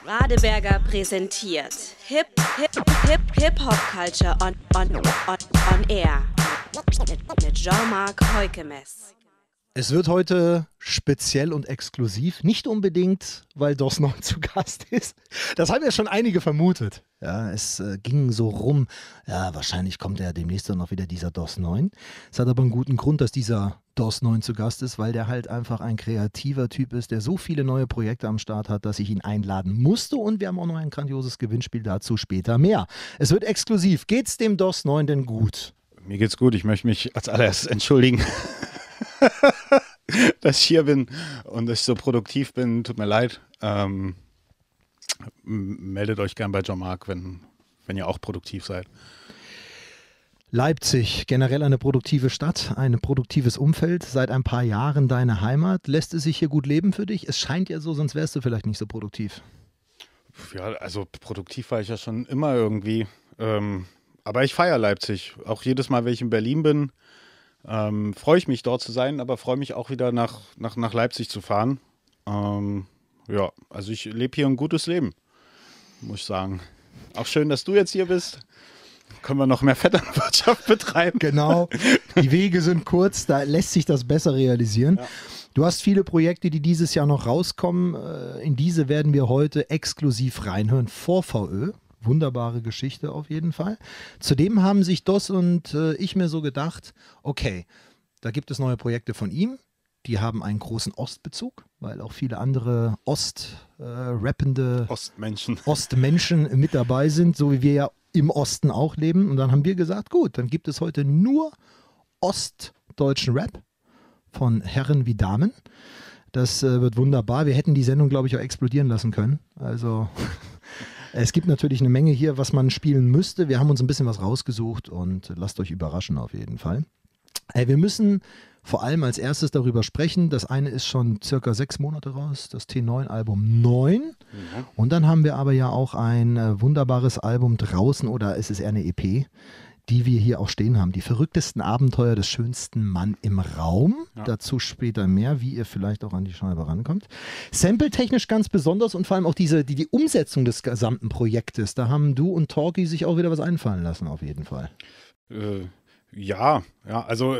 Radeberger präsentiert Hip-Hop-Culture on Air mit Jean-Marc Heukemes. Es wird heute speziell und exklusiv, nicht unbedingt, weil DOS 9 zu Gast ist. Das haben ja schon einige vermutet. Ja, es ging so rum, ja, wahrscheinlich kommt ja demnächst dann noch wieder dieser DOS 9. Es hat aber einen guten Grund, dass dieser DOS 9 zu Gast ist, weil der halt einfach ein kreativer Typ ist, der so viele neue Projekte am Start hat, dass ich ihn einladen musste, und wir haben auch noch ein grandioses Gewinnspiel, dazu später mehr. Es wird exklusiv. Geht's dem DOS 9 denn gut? Mir geht's gut. Ich möchte mich als allererstes entschuldigen, dass ich hier bin und dass ich so produktiv bin. Tut mir leid. Meldet euch gern bei Jean-Marc, wenn ihr auch produktiv seid. Leipzig, generell eine produktive Stadt, ein produktives Umfeld, seit ein paar Jahren deine Heimat. Lässt es sich hier gut leben für dich? Es scheint ja so, sonst wärst du vielleicht nicht so produktiv. Ja, also produktiv war ich ja schon immer irgendwie. Aber ich feiere Leipzig. Auch jedes Mal, wenn ich in Berlin bin, freue ich mich, dort zu sein, aber freue mich auch wieder nach Leipzig zu fahren. Ja, also ich lebe hier ein gutes Leben, muss ich sagen. Auch schön, dass du jetzt hier bist. Können wir noch mehr Vetternwirtschaft betreiben? Genau, die Wege sind kurz, da lässt sich das besser realisieren. Ja. Du hast viele Projekte, die dieses Jahr noch rauskommen. In diese werden wir heute exklusiv reinhören. Vor VÖ. Wunderbare Geschichte auf jeden Fall. Zudem haben sich DOS und ich mir so gedacht, okay, da gibt es neue Projekte von ihm. Die haben einen großen Ostbezug, weil auch viele andere rappende Ostmenschen mit dabei sind, so wie wir ja im Osten auch leben. Und dann haben wir gesagt, gut, dann gibt es heute nur ostdeutschen Rap von Herren wie Damen. Das wird wunderbar. Wir hätten die Sendung, glaube ich, auch explodieren lassen können. Also es gibt natürlich eine Menge hier, was man spielen müsste. Wir haben uns ein bisschen was rausgesucht und lasst euch überraschen auf jeden Fall. Wir müssen vor allem als erstes darüber sprechen. Das eine ist schon circa 6 Monate raus, das T9-Album 9. Ja. Und dann haben wir aber ja auch ein wunderbares Album draußen, oder es ist eher eine EP, die wir hier auch stehen haben. Die verrücktesten Abenteuer des schönsten Mann im Raum. Ja. Dazu später mehr, wie ihr vielleicht auch an die Scheibe rankommt. Sample-technisch ganz besonders und vor allem auch die Umsetzung des gesamten Projektes. Da haben du und Talky sich auch wieder was einfallen lassen, auf jeden Fall. Ja, also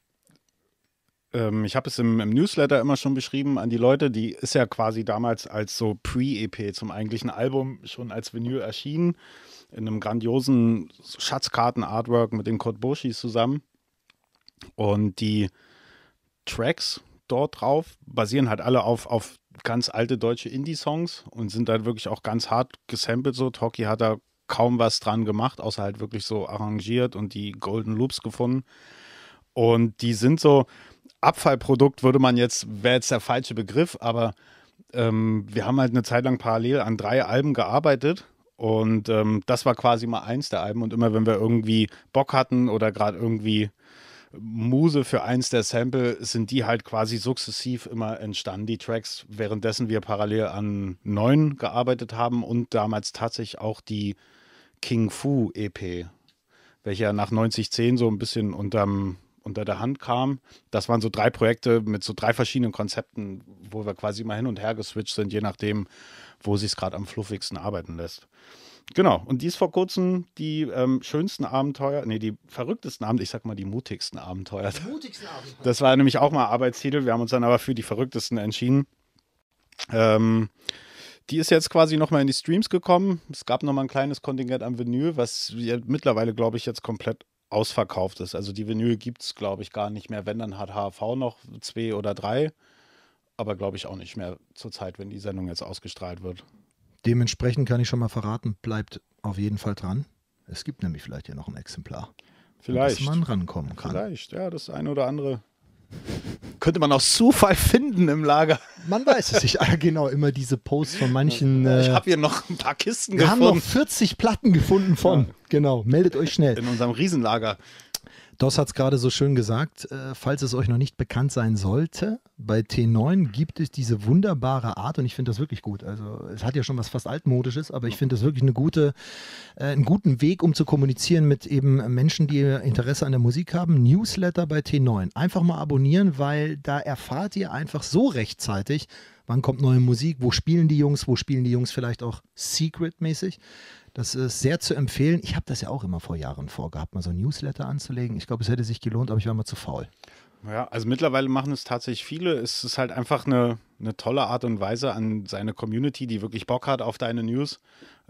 ich habe es im Newsletter immer schon beschrieben an die Leute, die ist ja quasi damals als so Pre-EP zum eigentlichen Album schon als Vinyl erschienen, in einem grandiosen Schatzkarten-Artwork mit den Kotbushis zusammen. Und die Tracks dort drauf basieren halt alle auf ganz alte deutsche Indie-Songs und sind halt wirklich auch ganz hart gesampelt so. Talky hat da kaum was dran gemacht, außer halt wirklich so arrangiert und die Golden Loops gefunden. Und die sind so Abfallprodukt, wäre jetzt der falsche Begriff, aber wir haben halt eine Zeit lang parallel an 3 Alben gearbeitet und das war quasi mal eins der Alben, und immer wenn wir irgendwie Bock hatten oder gerade irgendwie Muse für eins der Sample, sind die halt quasi sukzessiv immer entstanden, die Tracks, währenddessen wir parallel an 9 gearbeitet haben und damals tatsächlich auch die King Fu EP, welche ja nach 9010 so ein bisschen unter der Hand kam. Das waren so 3 Projekte mit so 3 verschiedenen Konzepten, wo wir quasi mal hin und her geswitcht sind, je nachdem, wo sich es gerade am fluffigsten arbeiten lässt. Genau, und die ist vor kurzem die schönsten Abenteuer, die verrücktesten Abenteuer, ich sag mal die mutigsten Abenteuer. Das war nämlich auch mal Arbeitstitel, wir haben uns dann aber für die verrücktesten entschieden. Die ist jetzt quasi nochmal in die Streams gekommen. Es gab nochmal ein kleines Kontingent am Vinyl, was mittlerweile, glaube ich, jetzt komplett ausverkauft ist. Also die Vinyl gibt es, glaube ich, gar nicht mehr. Wenn, dann hat HV noch 2 oder 3. Aber glaube ich auch nicht mehr zur Zeit, wenn die Sendung jetzt ausgestrahlt wird. Dementsprechend kann ich schon mal verraten, bleibt auf jeden Fall dran. Es gibt nämlich vielleicht ja noch ein Exemplar. Vielleicht. Dass man rankommen kann. Vielleicht, ja, das eine oder andere könnte man aus Zufall finden im Lager. Man weiß es nicht. Genau, immer diese Posts von manchen. Ich habe hier noch ein paar Kisten gefunden. Wir haben noch 40 Platten gefunden von. Ja. Genau, meldet euch schnell. In unserem Riesenlager. DOS hat es gerade so schön gesagt, falls es euch noch nicht bekannt sein sollte, bei T9 gibt es diese wunderbare Art, und ich finde das wirklich gut, also es hat ja schon was fast altmodisches, aber ich finde das wirklich einen guten Weg, um zu kommunizieren mit eben Menschen, die Interesse an der Musik haben. Newsletter bei T9, einfach mal abonnieren, weil da erfahrt ihr einfach so rechtzeitig, wann kommt neue Musik, wo spielen die Jungs vielleicht auch secret-mäßig. Das ist sehr zu empfehlen. Ich habe das ja auch immer vor Jahren vorgehabt, mal so ein Newsletter anzulegen. Ich glaube, es hätte sich gelohnt, aber ich war mal zu faul. Ja, also mittlerweile machen es tatsächlich viele. Es ist halt einfach eine tolle Art und Weise an seine Community, die wirklich Bock hat auf deine News,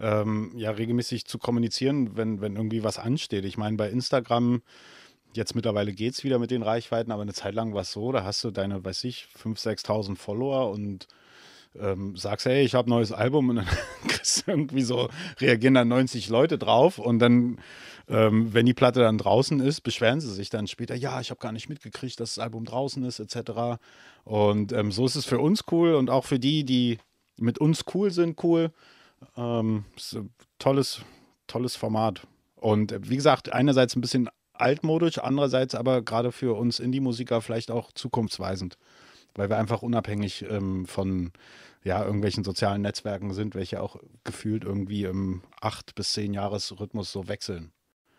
ja regelmäßig zu kommunizieren, wenn irgendwie was ansteht. Ich meine, bei Instagram, jetzt mittlerweile geht es wieder mit den Reichweiten, aber eine Zeit lang war es so, da hast du deine, 5.000, 6.000 Follower und sagst, hey, ich habe ein neues Album und dann kriegst du irgendwie so, reagieren dann 90 Leute drauf und dann, wenn die Platte dann draußen ist, beschweren sie sich dann später, ja, ich habe gar nicht mitgekriegt, dass das Album draußen ist, etc. Und so ist es für uns cool und auch für die mit uns cool sind, cool. Ist ein tolles Format. Und wie gesagt, einerseits ein bisschen altmodisch, andererseits aber gerade für uns Indie-Musiker vielleicht auch zukunftsweisend, weil wir einfach unabhängig von irgendwelchen sozialen Netzwerken sind, welche auch gefühlt irgendwie im 8- bis 10-Jahres-Rhythmus so wechseln.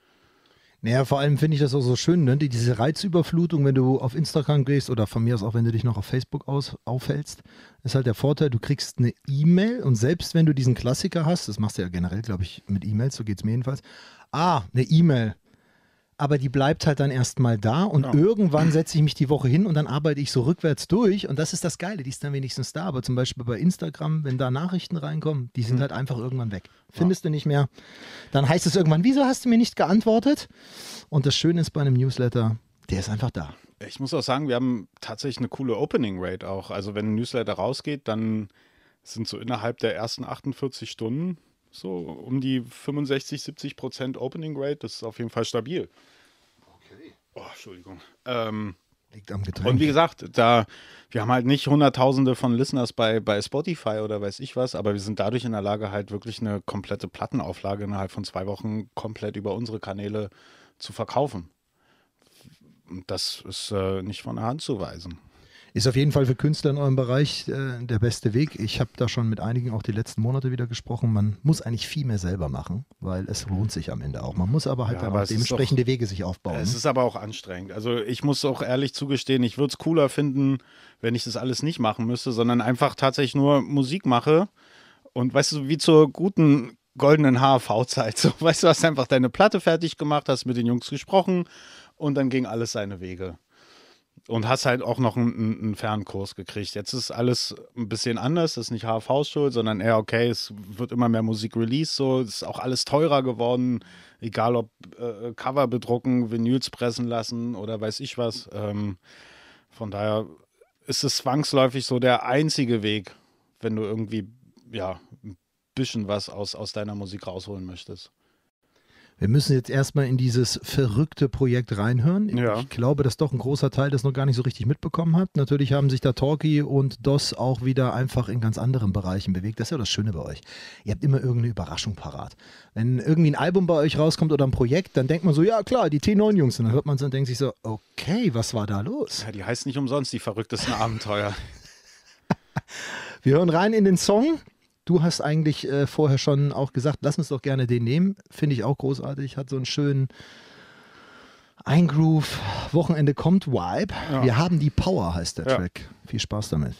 Naja, vor allem finde ich das auch so schön, ne? Diese Reizüberflutung, wenn du auf Instagram gehst oder von mir aus auch, wenn du dich noch auf Facebook aufhältst, ist halt der Vorteil, du kriegst eine E-Mail und selbst wenn du diesen Klassiker hast, das machst du ja generell, glaube ich, mit E-Mails, so geht es mir jedenfalls, eine E-Mail, aber die bleibt halt dann erstmal da und irgendwann setze ich mich die Woche hin und dann arbeite ich so rückwärts durch und das ist das Geile, die ist dann wenigstens da, aber zum Beispiel bei Instagram, wenn da Nachrichten reinkommen, die sind halt einfach irgendwann weg. Findest du nicht mehr, dann heißt es irgendwann, wieso hast du mir nicht geantwortet? Und das Schöne ist bei einem Newsletter, der ist einfach da. Ich muss auch sagen, wir haben tatsächlich eine coole Opening Rate auch, also wenn ein Newsletter rausgeht, dann sind so innerhalb der ersten 48 Stunden so um die 65-70% Opening Rate, das ist auf jeden Fall stabil. Okay. Oh, Entschuldigung. Liegt am Getränk. Und wie gesagt, wir haben halt nicht Hunderttausende von Listeners bei Spotify oder weiß ich was, aber wir sind dadurch in der Lage, halt wirklich eine komplette Plattenauflage innerhalb von 2 Wochen komplett über unsere Kanäle zu verkaufen. Und das ist nicht von der Hand zu weisen. Ist auf jeden Fall für Künstler in eurem Bereich der beste Weg. Ich habe da schon mit einigen auch die letzten Monate wieder gesprochen. Man muss eigentlich viel mehr selber machen, weil es lohnt sich am Ende auch. Man muss aber halt dann auch dementsprechende Wege sich aufbauen. Es ist aber auch anstrengend. Also ich muss auch ehrlich zugestehen, ich würde es cooler finden, wenn ich das alles nicht machen müsste, sondern einfach tatsächlich nur Musik mache. Und weißt du, wie zur guten goldenen HAV-Zeit. So, weißt du, hast einfach deine Platte fertig gemacht, hast mit den Jungs gesprochen und dann ging alles seine Wege. Und hast halt auch noch einen Fernkurs gekriegt. Jetzt ist alles ein bisschen anders. Das ist nicht HAVs Schuld, sondern eher, okay, es wird immer mehr Musik released. So. Es ist auch alles teurer geworden. Egal ob Cover bedrucken, Vinyls pressen lassen oder weiß ich was. Von daher ist es zwangsläufig so der einzige Weg, wenn du irgendwie ein bisschen was aus deiner Musik rausholen möchtest. Wir müssen jetzt erstmal in dieses verrückte Projekt reinhören. Ja. Ich glaube, dass doch ein großer Teil das noch gar nicht so richtig mitbekommen hat. Natürlich haben sich da Talkie und DOS auch wieder einfach in ganz anderen Bereichen bewegt. Das ist ja das Schöne bei euch. Ihr habt immer irgendeine Überraschung parat. Wenn irgendwie ein Album bei euch rauskommt oder ein Projekt, dann denkt man so, ja klar, die T9-Jungs. Und dann hört man es und denkt sich so, okay, was war da los? Ja, die heißt nicht umsonst die verrücktesten Abenteuer. Wir hören rein in den Song. Du hast eigentlich vorher schon auch gesagt, lass uns doch gerne den nehmen. Finde ich auch großartig. Hat so einen schönen Eingroove, Wochenende kommt Vibe. Ja. Wir haben die Power, heißt der Track. Viel Spaß damit.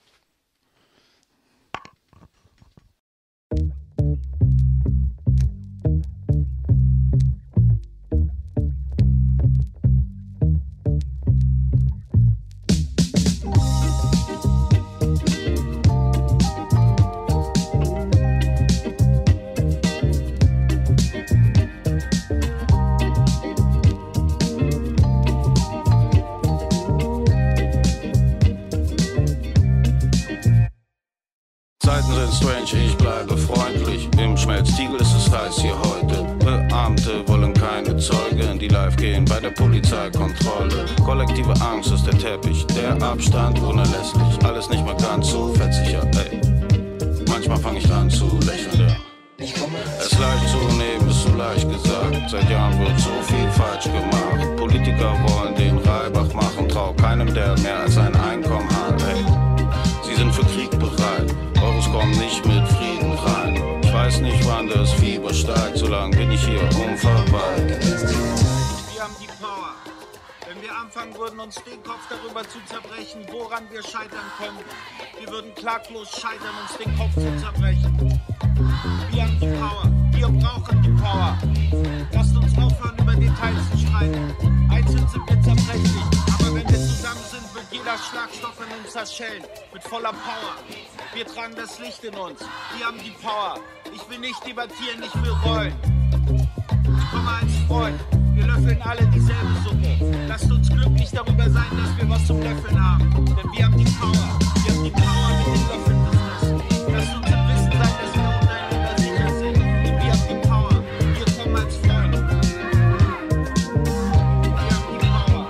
Ich bleibe freundlich, im Schmelztiegel ist es heiß hier heute. Beamte wollen keine Zeugen, die live gehen bei der Polizeikontrolle. Kollektive Angst ist der Teppich, der Abstand unerlässlich. Alles nicht mehr ganz so fettsicher, ey. Manchmal fange ich an zu lächeln, ja. Es leicht zu nehmen ist so leicht gesagt. Seit Jahren wird so viel falsch gemacht. Politiker wollen den Reibach machen, trau keinem, der mehr als ein Einkommen hat, ey. Sie sind für Krieg bereit. Euros kommen nicht mit Frieden rein. Ich weiß nicht, wann das Fieber steigt, solange bin ich hier unverweilt. Wir haben die Power, denn Wenn wir anfangen würden, uns den Kopf darüber zu zerbrechen, woran wir scheitern können. Wir würden klaglos scheitern, uns den Kopf zu zerbrechen. Wir haben die Power, wir brauchen die Power. Lasst uns aufhören, über Details zu streiten. Einzeln sind wir zerbrechlich, aber wenn wir zusammen sind, wird jeder Schlagstoff in uns zerschellen. Mit voller Power. Wir tragen das Licht in uns. Wir haben die Power. Ich will nicht debattieren, ich will rollen. Ich komme als Freund. Wir löffeln alle dieselbe Suppe. Lasst uns glücklich darüber sein, dass wir was zum Löffeln haben. Denn wir haben die Power. Wir haben die Power mit dem Löffeln. Lasst uns im Wissen sein, dass wir untereinander sicher sind. Denn wir haben die Power. Wir kommen als Freund. Wir haben die Power.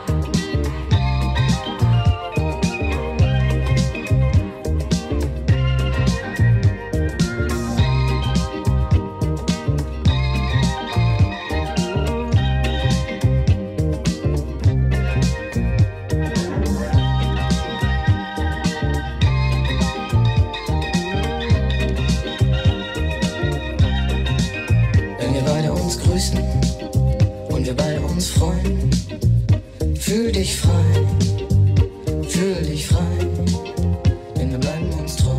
Und wir beide uns freuen. Fühl dich frei, denn wir bleiben uns treu.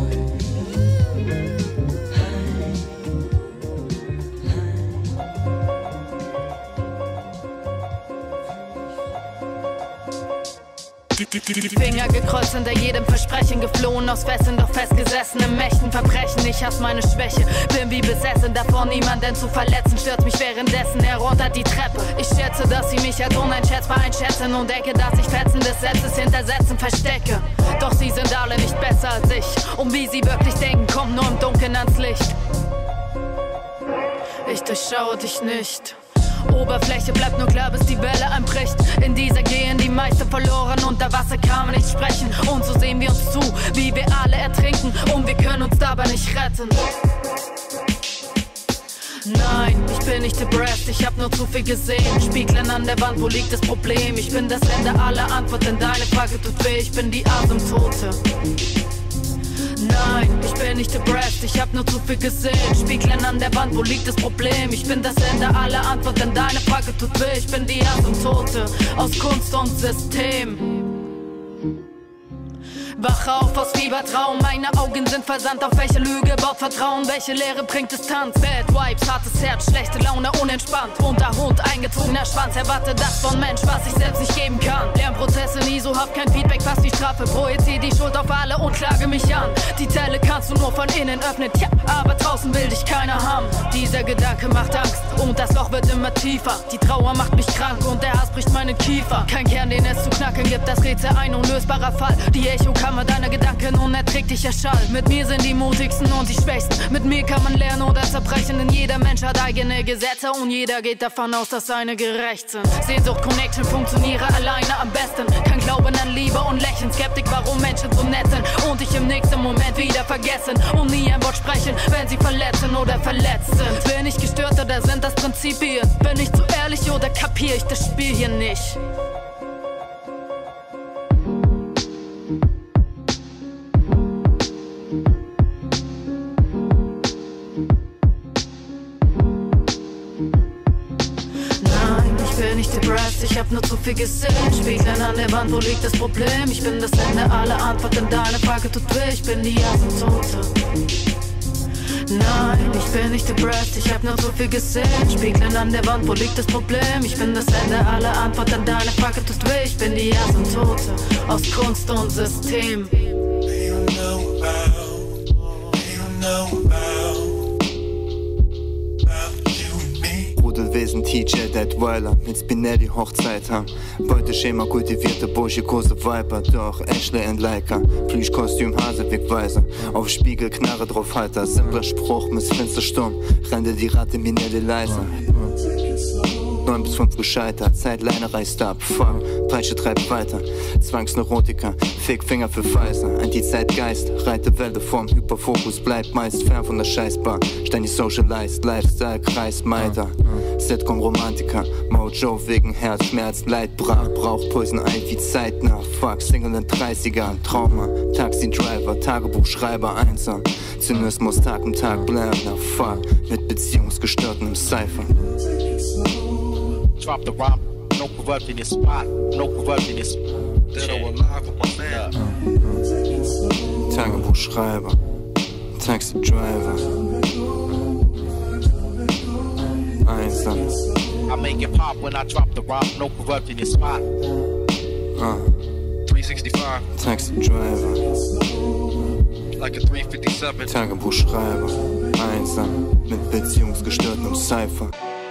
Die Finger gekreuzt, hinter jedem Versprechen geflohen, aus Fesseln doch festgesessen im Mächten Verbrechen. Ich hasse meine Schwäche, bin wie besessen davor, niemanden zu verletzen. Stürzt mich währenddessen herunter die Treppe. Ich schätze, dass sie mich als uneinschätzbar einschätzen und denke, dass ich Fetzen des Satzes hinter Sätzen verstecke. Doch sie sind alle nicht besser als ich. Und wie sie wirklich denken, kommt nur im Dunkeln ans Licht. Ich durchschaue dich nicht. Oberfläche bleibt nur klar, bis die Welle einbricht. In dieser gehen die meisten verloren, unter Wasser kann man nicht sprechen. Und so sehen wir uns zu, wie wir alle ertrinken. Und wir können uns dabei nicht retten. Nein, ich bin nicht depressed, ich hab nur zu viel gesehen. Spiegeln an der Wand, wo liegt das Problem? Ich bin das Ende aller Antworten, deine Frage tut weh, ich bin die Asymptote. Nein, ich bin nicht depressed, ich hab nur zu viel gesehen. Spiegeln an der Wand, wo liegt das Problem? Ich bin das Ende aller Antworten, deine Frage tut weh, ich bin die Asymptote aus Kunst und System. Wach auf aus Fiebertraum, meine Augen sind versandt. Auf welche Lüge baut Vertrauen, welche Lehre bringt Distanz? Bad Vibes, hartes Herz, schlechte Laune, unentspannt. Bunter Hund, eingezogener Schwanz, erwarte das von Mensch, was ich selbst nicht geben kann. Lernprozesse nie so, hab kein Feedback, fast wie Strafe. Projizier die Schuld auf alle und klage mich an. Die Zelle kannst du nur von innen öffnen, tja, aber draußen will dich keiner haben. Dieser Gedanke macht Angst und das Loch wird immer tiefer. Die Trauer macht mich krank und der Hass bricht meinen Kiefer. Kein Kern, den es zu knacken gibt, das Rätsel ein unlösbarer Fall. Die Echokammer deiner Gedanken, unerträglicher Schall. Mit mir sind die mutigsten und die schwächsten. Mit mir kann man lernen oder zerbrechen, denn jeder Mensch hat eigene Gesetze und jeder geht davon aus, dass seine gerecht sind. Sehnsucht, Connection funktioniere alleine am besten. Kein Glauben an Liebe und Lächeln, Skeptik, warum Menschen so nett sind und dich im nächsten Moment wieder vergessen und nie ein Wort sprechen, wenn sie verletzen oder verletzt sind. Bin ich gestört oder sind das Prinzipien? Bin ich zu ehrlich oder kapier ich das Spiel hier nicht? Ich hab nur zu viel gesehen. Spiegeln an der Wand, wo liegt das Problem? Ich bin das Ende aller Antworten, deine Frage tut weh, ich bin die Asymptote. Nein, ich bin nicht depressed, ich hab nur zu viel gesehen. Spiegeln an der Wand, wo liegt das Problem? Ich bin das Ende aller Antworten, deine Frage tut weh, ich bin die Asymptote aus Kunst und System. Rudelwesen, Teacher, Deadweiler, mit Spinelli Hochzeit haben. Beuteschema, kultivierte Bursche, große Viper, doch Ashley und Leica. Plüschkostüm, Hasewegweiser, auf Spiegel, Knarre drauf Halter. Simpler Spruch, missfinster Sturm, renne die Ratte, Minelli leise. 9 bis 5 gescheitert, Zeitleine reißt ab, fuck, Peitsche treibt weiter, Zwangsneurotiker, Fickfinger für Pfizer, Anti-Zeitgeist, reite Welle vorm Hyperfokus, bleibt meist fern von der Scheißbar, ständig socialized, Lifestyle, Kreismeider, Sitcom-Romantiker, Mojo wegen Herzschmerz, Leid brach, braucht Pulsen ein wie zeitnah, fuck, Single in 30ern, Trauma, Taxi-Driver, Tagebuchschreiber, einsam, Zynismus, Tag um Tag, Blender, fuck, mit Beziehungsgestörten im Cypher. Drop the rhyme, no corrupt in your spot, no corrupt in your spot. Dead or alive with my man. Tagebuchschreiber, Taxi Driver, einsam. I make it pop when I drop the rock, no corrupt in your spot. 365, Taxi Driver, like a 357. Tagebuchschreiber, einsam, mit beziehungsgestörtem Cypher.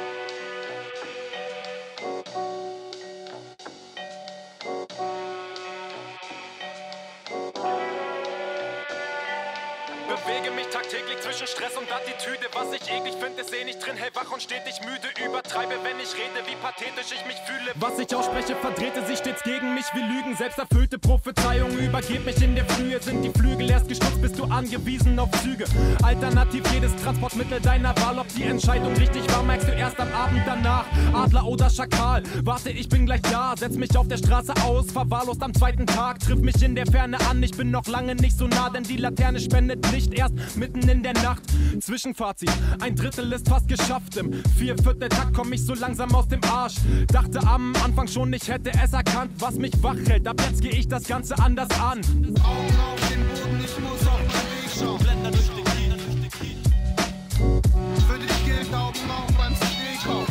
Bewege mich tagtäglich zwischen Stress und Attitüde. Was ich eklig finde, ist nicht drin, hellwach und stetig müde. Übertreibe, wenn ich rede, wie pathetisch ich mich fühle. Was ich ausspreche, verdrehte sich stets gegen mich wie Lügen. Selbsterfüllte Prophezeiungen, übergeb mich in der Frühe. Sind die Flügel erst gestutzt, bist du angewiesen auf Züge. Alternativ jedes Transportmittel deiner Wahl. Ob die Entscheidung richtig war, merkst du erst am Abend danach. Adler oder Schakal, warte, ich bin gleich da. Setz mich auf der Straße aus, verwahrlost am zweiten Tag. Triff mich in der Ferne an, ich bin noch lange nicht so nah. Denn die Laterne spendet Licht erst mitten in der Nacht. Zwischenfazit, ein Drittel ist fast geschafft. Im 4/4 Takt komm ich so langsam aus dem Arsch. Dachte am Anfang schon, ich hätte es erkannt, was mich wach hält. Ab jetzt geh ich das Ganze anders an. Augen auf den Boden, ich muss auf meinen Weg schauen. Blender durch den Kiel. Für dich gilt Augen auf beim CD-Kauf.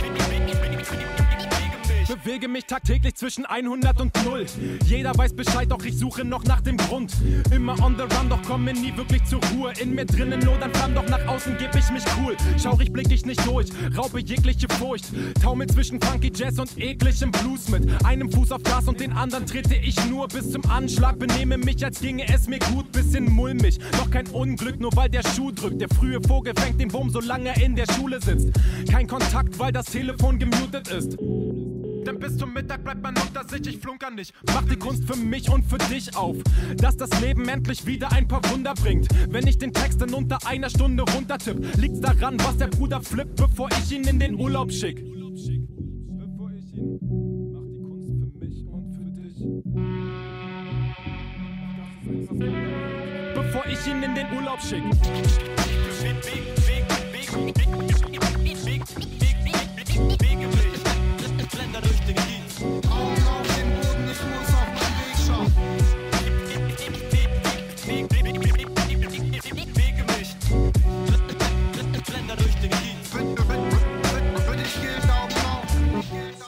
Bewege mich tagtäglich zwischen 100 und 0. Jeder weiß Bescheid, doch ich suche noch nach dem Grund. Immer on the run, doch komme nie wirklich zur Ruhe. In mir drinnen Not an Flammen, doch nach außen geb ich mich cool. Schaurig blick ich nicht durch, raube jegliche Furcht. Taumel zwischen Funky Jazz und ekligem Blues. Mit einem Fuß auf Gas und den anderen trete ich nur bis zum Anschlag. Benehme mich, als ginge es mir gut, bisschen mulmig. Doch kein Unglück, nur weil der Schuh drückt. Der frühe Vogel fängt den Wurm, solange er in der Schule sitzt. Kein Kontakt, weil das Telefon gemutet ist. Denn bis zum Mittag bleibt man unter sich, ich flunker nicht. Mach die Kunst für mich und für dich auf, dass das Leben endlich wieder ein paar Wunder bringt. Wenn ich den Text in unter einer Stunde runtertipp, liegt's daran, was der Bruder flippt, bevor ich ihn in den Urlaub schick. Bevor ich ihn, mach die Kunst für mich und für dich. Bevor ich ihn in den Urlaub schick. Blender durch den Kiel. Augen auf den Boden, ich muss auf meinen Weg schauen. Bewege mich. Blender durch den Kiel. Für dich gilt Augen auf.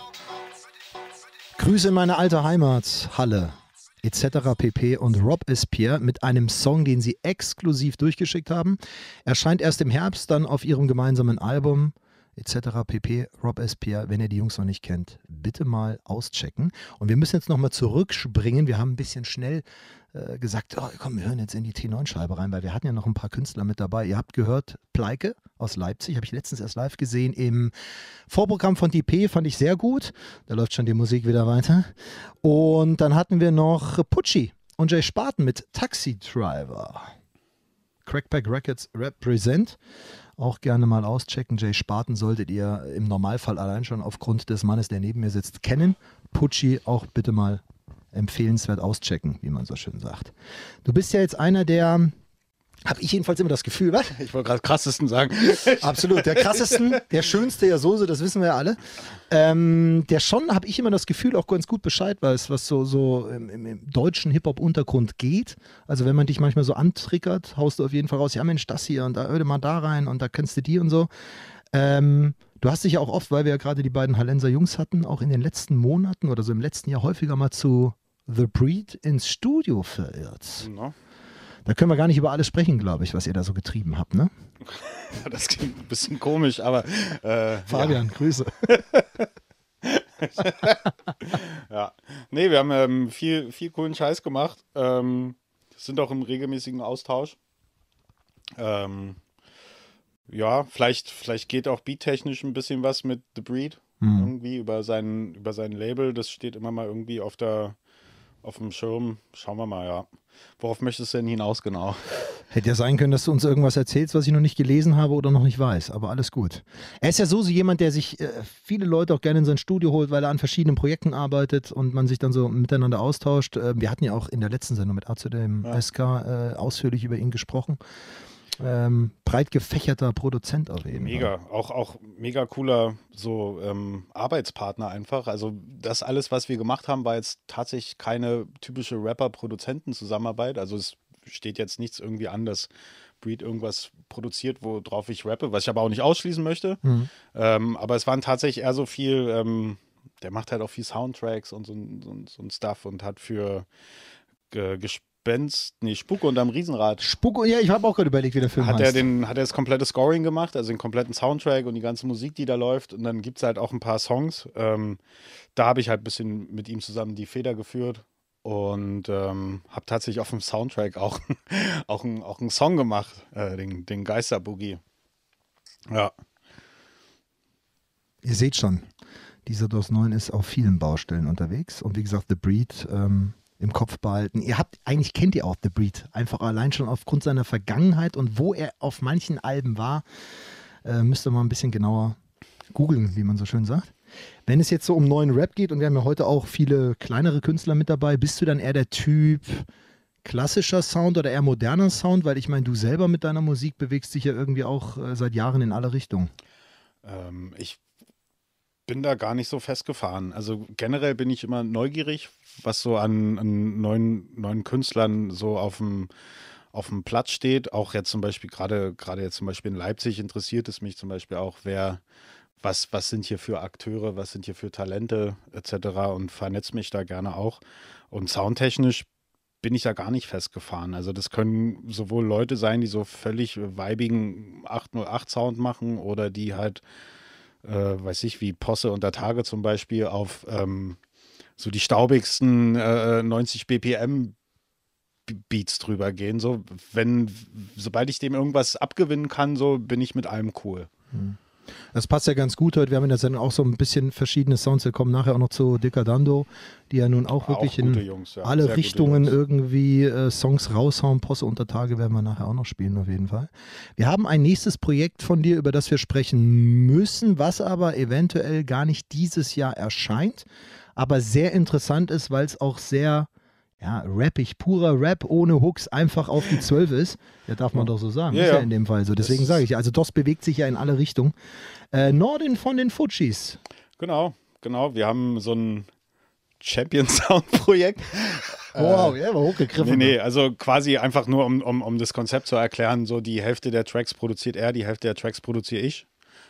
Grüße in meine alte Heimat, Halle, etc. pp. Und Rob Espierre mit einem Song, den sie exklusiv durchgeschickt haben. Erscheint erst im Herbst dann auf ihrem gemeinsamen Album, etc. pp. Rob Espierre, wenn ihr die Jungs noch nicht kennt, bitte mal auschecken. Und wir müssen jetzt nochmal zurückspringen. Wir haben ein bisschen schnell gesagt, oh, komm, wir hören jetzt in die T9-Scheibe rein, weil wir hatten ja noch ein paar Künstler mit dabei. Ihr habt gehört, Pleike aus Leipzig, habe ich letztens erst live gesehen im Vorprogramm von DP, fand ich sehr gut. Da läuft schon die Musik wieder weiter. Und dann hatten wir noch Pucci und Jay Spaten mit Taxi Driver. Crackback Records Represent. Auch gerne mal auschecken. Jay Spaten solltet ihr im Normalfall allein schon aufgrund des Mannes, der neben mir sitzt, kennen. Pucci auch bitte mal empfehlenswert auschecken, wie man so schön sagt. Du bist ja jetzt einer der, habe ich jedenfalls immer das Gefühl, was? Ich wollte gerade krassesten sagen. Absolut, der krassesten, der schönste ja Soße, das wissen wir ja alle. Der schon, habe ich immer das Gefühl, auch ganz gut Bescheid weiß, was so im deutschen Hip-Hop-Untergrund geht. Also wenn man dich manchmal so antriggert, haust du auf jeden Fall raus, ja Mensch, das hier und da hör dir mal da rein und da kennst du die und so. Du hast dich ja auch oft, weil wir ja gerade die beiden Hallenser Jungs hatten, auch in den letzten Monaten oder so im letzten Jahr häufiger mal zu The Breed ins Studio verirrt. No. Da können wir gar nicht über alles sprechen, glaube ich, was ihr da so getrieben habt, ne? Das klingt ein bisschen komisch, aber Fabian, ja. Grüße. Ja. Nee, wir haben viel coolen Scheiß gemacht. Sind auch im regelmäßigen Austausch. Ja, vielleicht geht auch beattechnisch ein bisschen was mit The Breed. Irgendwie über sein Label. Das steht immer mal irgendwie auf dem Schirm. Schauen wir mal, ja. Worauf möchtest du denn hinaus genau? Hätte ja sein können, dass du uns irgendwas erzählst, was ich noch nicht gelesen habe oder noch nicht weiß, aber alles gut. Er ist ja so jemand, der sich viele Leute auch gerne in sein Studio holt, weil er an verschiedenen Projekten arbeitet und man sich dann so miteinander austauscht. Wir hatten ja auch in der letzten Sendung mit A zu dem SK ausführlich über ihn gesprochen. breit gefächerter Produzent auf jeden Fall. Auch mega cooler so Arbeitspartner einfach. Also das alles, was wir gemacht haben, war jetzt tatsächlich keine typische Rapper-Produzenten-Zusammenarbeit. Also es steht jetzt nichts irgendwie an, dass Breed irgendwas produziert, worauf ich rappe, was ich aber auch nicht ausschließen möchte. Aber es waren tatsächlich eher so viel, der macht halt auch viel Soundtracks und so ein Stuff und hat für Spuk unterm Riesenrad. Spuk, ja, ich habe auch gerade überlegt, wie der Film heißt. Hat er das komplette Scoring gemacht, also den kompletten Soundtrack und die ganze Musik, die da läuft. Und dann gibt es halt auch ein paar Songs. Da habe ich halt ein bisschen mit ihm zusammen die Feder geführt und habe tatsächlich auf dem Soundtrack auch einen Song gemacht, den Geisterboogie. Ja. Ihr seht schon, dieser DOS 9 ist auf vielen Baustellen unterwegs und wie gesagt, The Breed im Kopf behalten. Eigentlich kennt ihr auch The Breed, einfach allein schon aufgrund seiner Vergangenheit und wo er auf manchen Alben war, müsst ihr mal ein bisschen genauer googeln, wie man so schön sagt. Wenn es jetzt so um neuen Rap geht und wir haben ja heute auch viele kleinere Künstler mit dabei, bist du dann eher der Typ klassischer Sound oder eher moderner Sound? Weil ich meine, du selber mit deiner Musik bewegst dich ja irgendwie auch seit Jahren in alle Richtungen. Ich bin da gar nicht so festgefahren. Also generell bin ich immer neugierig, was so an neuen Künstlern so auf dem Platz steht. Auch jetzt zum Beispiel, gerade jetzt zum Beispiel in Leipzig interessiert es mich zum Beispiel auch, was sind hier für Akteure, was sind hier für Talente etc. und vernetze mich da gerne auch. Und soundtechnisch bin ich da gar nicht festgefahren. Also das können sowohl Leute sein, die so völlig weibigen 808-Sound machen oder die halt weiß ich, wie Posse unter Tage zum Beispiel auf so die staubigsten 90 BPM Beats drüber gehen. So, sobald ich dem irgendwas abgewinnen kann, so bin ich mit allem cool. Das passt ja ganz gut heute. Wir haben in der Sendung auch so ein bisschen verschiedene Sounds. Wir kommen nachher auch noch zu Decadando, die ja nun auch wirklich in Jungs, ja. alle Richtungen irgendwie Songs raushauen. Posse unter Tage werden wir nachher auch noch spielen, auf jeden Fall. Wir haben ein nächstes Projekt von dir, über das wir sprechen müssen, was aber eventuell gar nicht dieses Jahr erscheint, aber sehr interessant ist, weil es auch sehr rappig, purer Rap ohne Hooks, einfach auf die 12 ist. Ja, darf man doch so sagen. Ja, ist ja in dem Fall so. Deswegen sage ich, also DOS bewegt sich ja in alle Richtungen. Nordin von den Fudgies. Genau. Wir haben so ein Champion-Sound-Projekt. Wow, war hochgegriffen. Nee, also quasi einfach nur, um das Konzept zu erklären, so die Hälfte der Tracks produziert er, die Hälfte der Tracks produziere ich.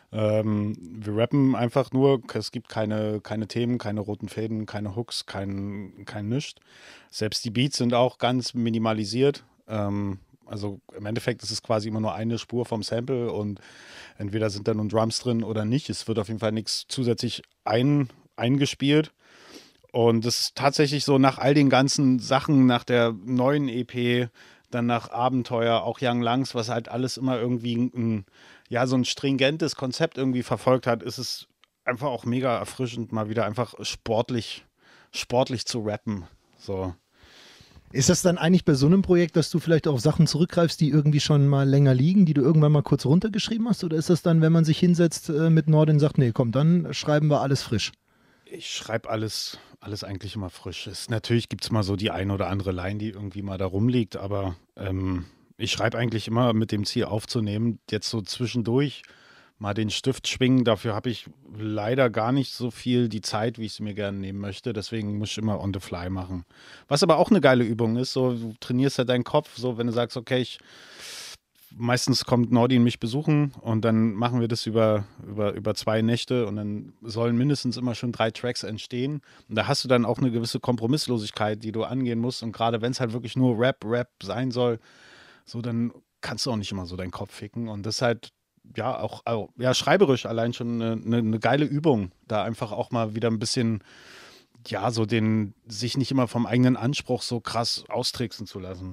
Wir rappen einfach nur, es gibt keine Themen, keine roten Fäden, keine Hooks, kein Nischt. Selbst die Beats sind auch ganz minimalisiert. Also im Endeffekt ist es quasi immer nur eine Spur vom Sample und entweder sind da nun Drums drin oder nicht. Es wird auf jeden Fall nichts zusätzlich eingespielt. Und das ist tatsächlich so nach all den ganzen Sachen, nach der neuen EP, dann nach Abenteuer, auch Young Lungs, was halt alles immer irgendwie so ein stringentes Konzept irgendwie verfolgt hat, ist es einfach auch mega erfrischend, mal wieder einfach sportlich zu rappen. So. Ist das dann eigentlich bei so einem Projekt, dass du vielleicht auf Sachen zurückgreifst, die irgendwie schon mal länger liegen, die du irgendwann mal kurz runtergeschrieben hast? Oder ist das dann, wenn man sich hinsetzt mit Nordin und sagt, nee, komm, dann schreiben wir alles frisch? Ich schreibe alles eigentlich immer frisch. Natürlich gibt es mal so die ein oder andere Line, die irgendwie mal da rumliegt, aber ich schreibe eigentlich immer mit dem Ziel aufzunehmen, jetzt so zwischendurch mal den Stift schwingen. Dafür habe ich leider gar nicht so viel die Zeit, wie ich sie mir gerne nehmen möchte. Deswegen muss ich immer on the fly machen. Was aber auch eine geile Übung ist, so du trainierst ja deinen Kopf, so wenn du sagst, okay, meistens kommt Nordin mich besuchen und dann machen wir das über 2 Nächte und dann sollen mindestens immer schon 3 Tracks entstehen. Und da hast du dann auch eine gewisse Kompromisslosigkeit, die du angehen musst. Und gerade wenn es halt wirklich nur Rap sein soll, so dann kannst du auch nicht immer so deinen Kopf ficken. Und das ist halt auch schreiberisch allein schon eine geile Übung, da einfach auch mal wieder ein bisschen, so sich nicht immer vom eigenen Anspruch so krass austricksen zu lassen.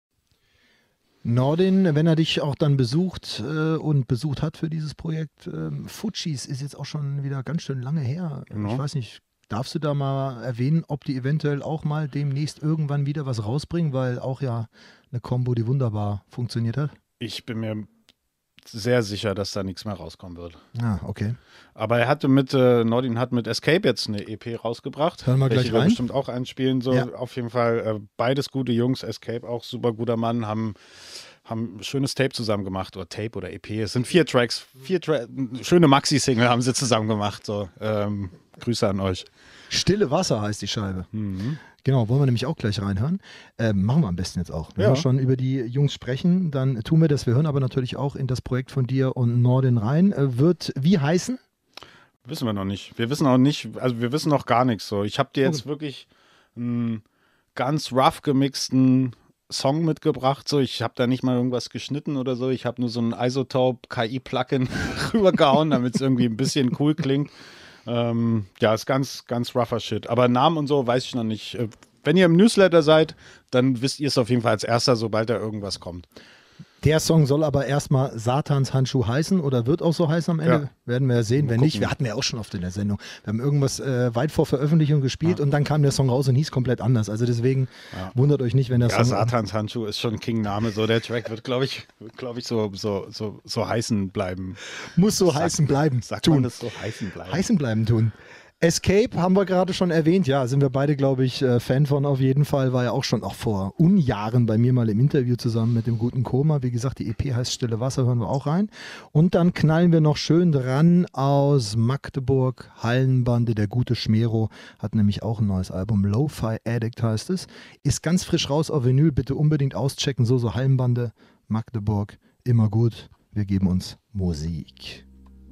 Nordin, wenn er dich auch dann besucht und besucht hat für dieses Projekt, Fudgies ist jetzt auch schon wieder ganz schön lange her. Genau. Ich weiß nicht, darfst du da mal erwähnen, ob die eventuell auch mal demnächst irgendwann wieder was rausbringen, weil auch ja eine Kombo, die wunderbar funktioniert hat? Ich bin mir sehr sicher, dass da nichts mehr rauskommen wird. Ah, okay. Aber Nordin hat mit Escape jetzt eine EP rausgebracht. Hören wir gleich rein. Bestimmt auch einspielen. So. Ja. Auf jeden Fall beides gute Jungs. Escape auch super guter Mann, haben haben ein schönes Tape zusammen gemacht, oder Tape oder EP. Es sind 4 Tracks, schöne Maxi-Single haben sie zusammen gemacht. So, Grüße an euch. Stille Wasser heißt die Scheibe. Genau, wollen wir nämlich auch gleich reinhören. Machen wir am besten jetzt auch. Wenn wir schon über die Jungs sprechen, dann tun wir das. Wir hören aber natürlich auch in das Projekt von dir und Nordin rein. Wird wie heißen? Wissen wir noch nicht. Wir wissen auch nicht, also wir wissen noch gar nichts. So. Ich habe dir jetzt wirklich einen ganz rough gemixten Song mitgebracht. So. Ich habe da nicht mal irgendwas geschnitten oder so. Ich habe nur so ein Isotope-KI-Plugin rübergehauen, damit es irgendwie ein bisschen cool klingt. Ja, ist ganz, ganz rougher Shit. Aber Namen und so weiß ich noch nicht. Wenn ihr im Newsletter seid, dann wisst ihr es auf jeden Fall als erster, sobald da irgendwas kommt. Der Song soll aber erstmal Satans Handschuh heißen oder wird auch so heißen am Ende. Ja. Werden wir ja sehen. Wenn nicht, wir hatten ja auch schon oft in der Sendung. Wir haben irgendwas weit vor Veröffentlichung gespielt und dann kam der Song raus und hieß komplett anders. Also deswegen wundert euch nicht, wenn der Song... Satans Handschuh ist schon King-Name. So, der Track wird, glaube ich, so heißen bleiben. Muss so heißen bleiben. Sagt man das so heißen bleiben? Heißen bleiben tun. Escape haben wir gerade schon erwähnt, ja, sind wir beide, glaube ich, Fan von auf jeden Fall, war ja auch schon vor Unjahren bei mir mal im Interview zusammen mit dem guten Koma. Wie gesagt, die EP heißt Stille Wasser, hören wir auch rein. Und dann knallen wir noch schön dran aus Magdeburg, Hallenbande, der gute Schmero, hat nämlich auch ein neues Album, Lo-Fi Addict heißt es, ist ganz frisch raus auf Vinyl, bitte unbedingt auschecken, so Hallenbande, Magdeburg, immer gut, wir geben uns Musik.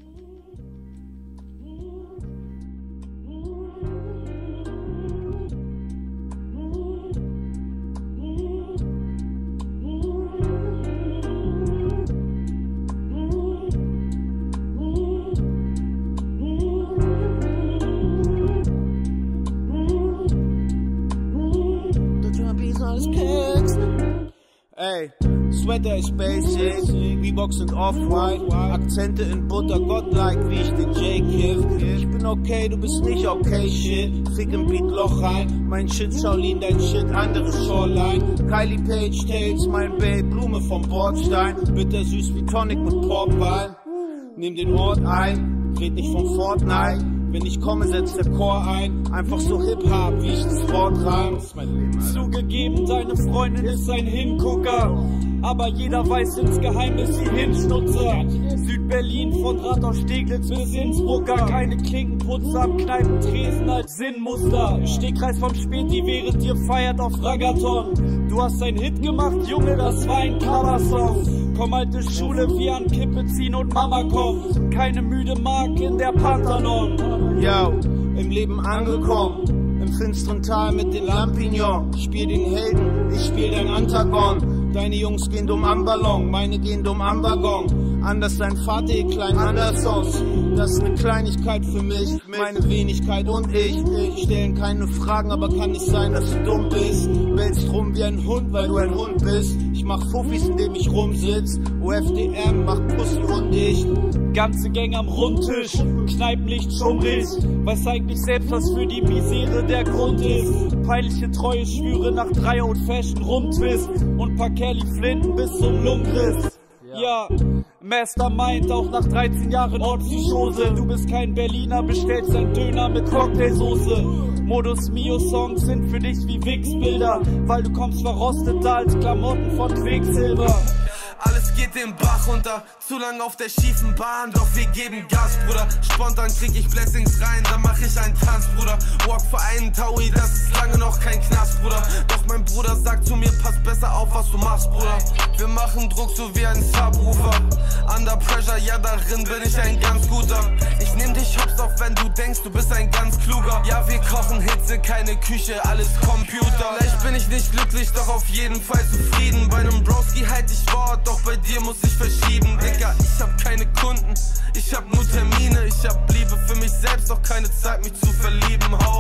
Ey, Sweater ist basic, Reeboks sind off-white, Akzente in Butter, godlike wie ich den J-Kiff. Ich bin okay, du bist nicht okay, shit. Fick im Beatloch rein, mein Shit Shaolin, dein Shit, andere Shoreline. Kylie Page Tales, mein Babe, Blume vom Bordstein. Bittersüß wie Tonic mit Porkbein. Nimm den Ort ein, red nicht von Fortnite. Wenn ich komme, setzt der Chor ein. Einfach so Hip-Hop, wie ich das Wort reim. Zugegeben, deine Freundin ist ein Hingucker. Aber jeder weiß insgeheim, ist sie Hinschnutzer. Südberlin von Rathaus Steglitz bis Innsbrucker. Keine Klinkenputzer am Kneipentresen als Sinnmuster. Stegreis vom Späti, während ihr feiert auf Ragathon. Du hast einen Hit gemacht, Junge, das war ein Coversong. Komm alte Schule, wir an Kippe ziehen und Mama kommt. Keine müde Mark in der Pantheon. Yo, im Leben angekommen, im finsteren Tal mit den Lampignons. Spiel den Helden, ich spiel dein Antagon. Deine Jungs gehen dumm am Ballon, meine gehen dumm am Waggon. Anders dein Vater, ihr kleinen Andersons. Das ist eine Kleinigkeit für mich, meine Wenigkeit und ich. Stellen keine Fragen, aber kann nicht sein, dass du dumm bist. Bellst rum wie ein Hund, weil du ein Hund bist. Ich mach Fuffis, indem ich rumsitz. OFDM macht Pussy undicht. Ganze Gang am Rundtisch, Kneipenlicht schummrig. Weiß eigentlich selbst, was für die Misere der Grund ist. Peinliche Treue schwüre nach 3 Old Fashion Rumtwist. Und paar Kelly Flinten bis zum Lungenriss. Ja, Mastermind, auch nach 13 Jahren Ortspsychose. Du bist kein Berliner, bestellst ein Döner mit Cocktailsoße. Modus Mio Songs sind für dich wie Wichsbilder, weil du kommst verrosteter als Klamotten von Quicksilver. Alles geht den Bach runter, zu lang auf der schiefen Bahn, doch wir geben Gas, Bruder. Spontan krieg ich Blessings rein, dann mach ich einen Tanz, Bruder. Walk für einen Taui, das ist lange noch kein Knast, Bruder. Doch mein Bruder sagt zu mir, pass besser auf, was du machst, Bruder. Wir machen Druck so wie ein Subwoofer. Under pressure, ja darin bin ich ein ganz guter. Ich nehm dich hops auf, wenn du denkst, du bist ein ganz kluger. Ja, wir kochen Hitze, keine Küche, alles Computer. Vielleicht bin ich nicht glücklich, doch auf jeden Fall zufrieden. Bei nem Broski halt ich Wort, doch bei dir muss ich verschieben, Digga, ich hab keine Kunden, ich hab nur Termine, ich hab Liebe für mich selbst, doch keine Zeit, mich zu verlieben, hau.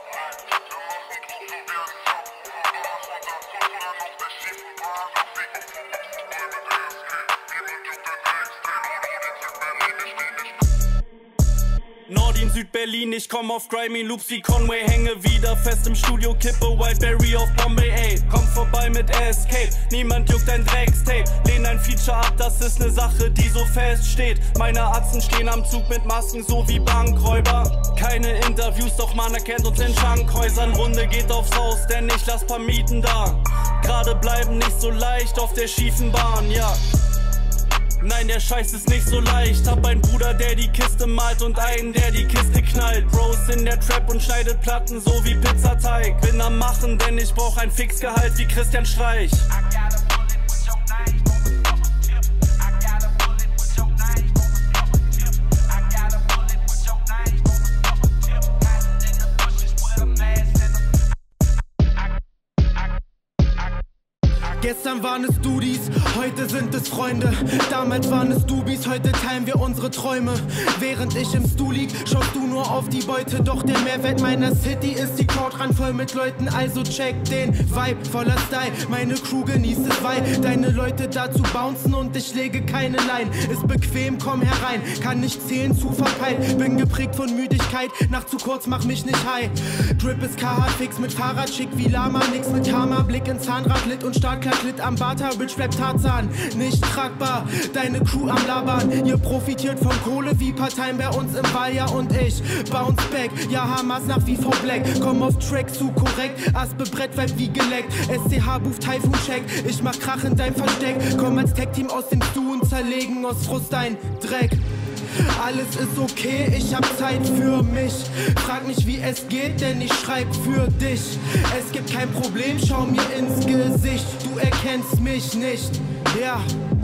Nordin, Südberlin, ich komm auf Grimy Loops wie Conway, hänge wieder fest im Studio, kippe Wildberry auf Bombay, ey. Komm vorbei mit Escape, niemand juckt ein Dreckstape. Lehn ein Feature ab, das ist ne Sache, die so fest steht. Meine Atzen stehen am Zug mit Masken, so wie Bankräuber. Keine Interviews, doch man erkennt uns in Schankhäusern. Runde geht aufs Haus, denn ich lass paar Mieten da. Gerade bleiben nicht so leicht auf der schiefen Bahn, ja. Nein, der Scheiß ist nicht so leicht. Hab einen Bruder, der die Kiste malt und einen, der die Kiste knallt. Bros in der Trap und schneidet Platten so wie Pizzateig. Bin am Machen, denn ich brauch ein Fixgehalt wie Christian Streich. Gestern waren es Dudis, heute sind es Freunde. Damals waren es Dubis, heute teilen wir unsere Träume. Während ich im Stuhl lieg, schaust du nur auf die Beute. Doch der Mehrwert meiner City ist die Crowd randvoll mit Leuten. Also check den Vibe voller Style. Meine Crew genießt es, weil deine Leute dazu bouncen und ich lege keine Line. Ist bequem, komm herein, kann nicht zählen, zu verpeilt. Bin geprägt von Müdigkeit, Nacht zu kurz, mach mich nicht high. Drip ist KH-Fix mit Fahrrad, schick wie Lama. Nix mit Hammer, Blick ins Zahnrad, Lit und Startklar. Klit am Bata, Rich bleibt Tarzan, nicht tragbar, deine Crew am Labern, ihr profitiert von Kohle wie Parteien bei uns im Wahljahr und ich bounce back, ja Hamas nach wie vor Black, komm auf Track zu korrekt, Aspe Brett vibe wie geleckt, SCH Boof Typhoon Check, ich mach Krach in dein Versteck, komm als Tag-Team aus dem Stu und zerlegen aus Frust ein Dreck. Alles ist okay, ich hab Zeit für mich. Frag mich, wie es geht, denn ich schreib für dich. Es gibt kein Problem, schau mir ins Gesicht. Du erkennst mich nicht, ja.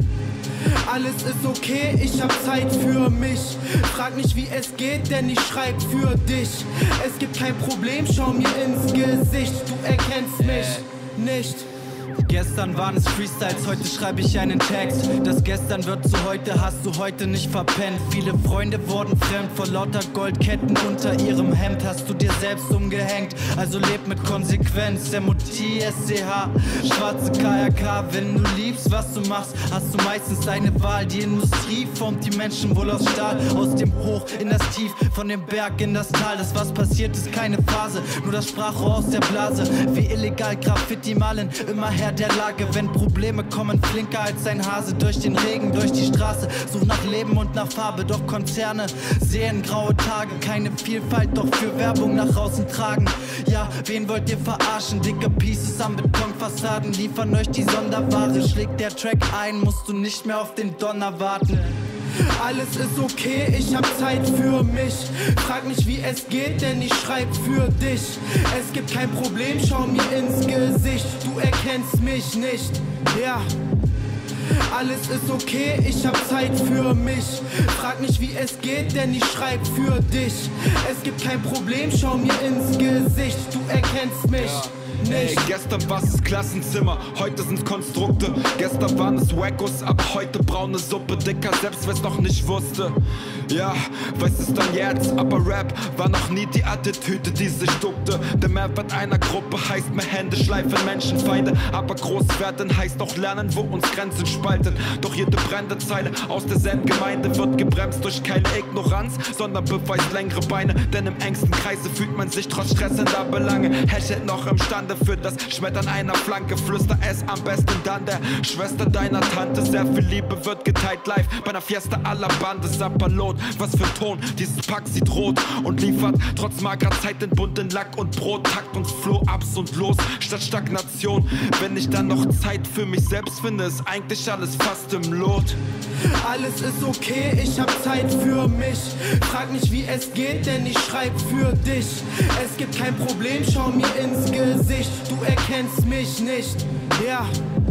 Alles ist okay, ich hab Zeit für mich. Frag mich, wie es geht, denn ich schreib für dich. Es gibt kein Problem, schau mir ins Gesicht. Du erkennst mich nicht. Gestern waren es Freestyles, heute schreibe ich einen Text. Das gestern wird zu heute, hast du heute nicht verpennt. Viele Freunde wurden fremd, vor lauter Goldketten unter ihrem Hemd hast du dir selbst umgehängt. Also leb mit Konsequenz, MOT, SCH, schwarze KRK. Wenn du liebst, was du machst, hast du meistens deine Wahl. Die Industrie formt die Menschen wohl aus Stahl. Aus dem Hoch in das Tief, von dem Berg in das Tal. Das was passiert ist keine Phase, nur das Sprachrohr aus der Blase. Wie illegal Graffiti malen, immer her der Lage, wenn Probleme kommen, flinker als ein Hase durch den Regen, durch die Straße, such nach Leben und nach Farbe, doch Konzerne sehen graue Tage, keine Vielfalt, doch für Werbung nach außen tragen. Ja, wen wollt ihr verarschen? Dicke Pieces am Betonfassaden liefern euch die Sonderware, schlägt der Track ein, musst du nicht mehr auf den Donner warten. Alles ist okay, ich hab Zeit für mich. Frag mich, wie es geht, denn ich schreib für dich. Es gibt kein Problem, schau mir ins Gesicht. Du erkennst mich nicht, ja. Alles ist okay, ich hab Zeit für mich. Frag mich, wie es geht, denn ich schreib für dich. Es gibt kein Problem, schau mir ins Gesicht. Du erkennst mich. Ey, gestern war es Klassenzimmer, heute sind's Konstrukte. Gestern waren es Wackos, aber heute braune Suppe. Dicker, selbst wer's noch nicht wusste. Ja, weiß es dann jetzt, aber Rap war noch nie die Attitüde, die sich duckte. Der Mehrwert einer Gruppe heißt mehr Hände schleifen, Menschenfeinde. Aber groß werden heißt auch lernen, wo uns Grenzen spalten. Doch jede brennende Zeile aus derselben Gemeinde wird gebremst durch keine Ignoranz, sondern beweist längere Beine. Denn im engsten Kreise fühlt man sich trotz stressender Belange. Hält noch imstande für das Schmettern einer Flanke. Flüster es am besten dann der Schwester deiner Tante. Sehr viel Liebe wird geteilt live bei einer Fiesta aller Bande. Sapperlot, was für ein Ton, dieses Pack sieht rot und liefert trotz magerer Zeit den bunten Lack und Brot. Takt uns Floh, abs und los, statt Stagnation. Wenn ich dann noch Zeit für mich selbst finde, ist eigentlich alles fast im Lot. Alles ist okay, ich hab Zeit für mich. Frag mich, wie es geht, denn ich schreib für dich. Es gibt kein Problem, schau mir ins Gesicht. Du erkennst mich nicht, ja.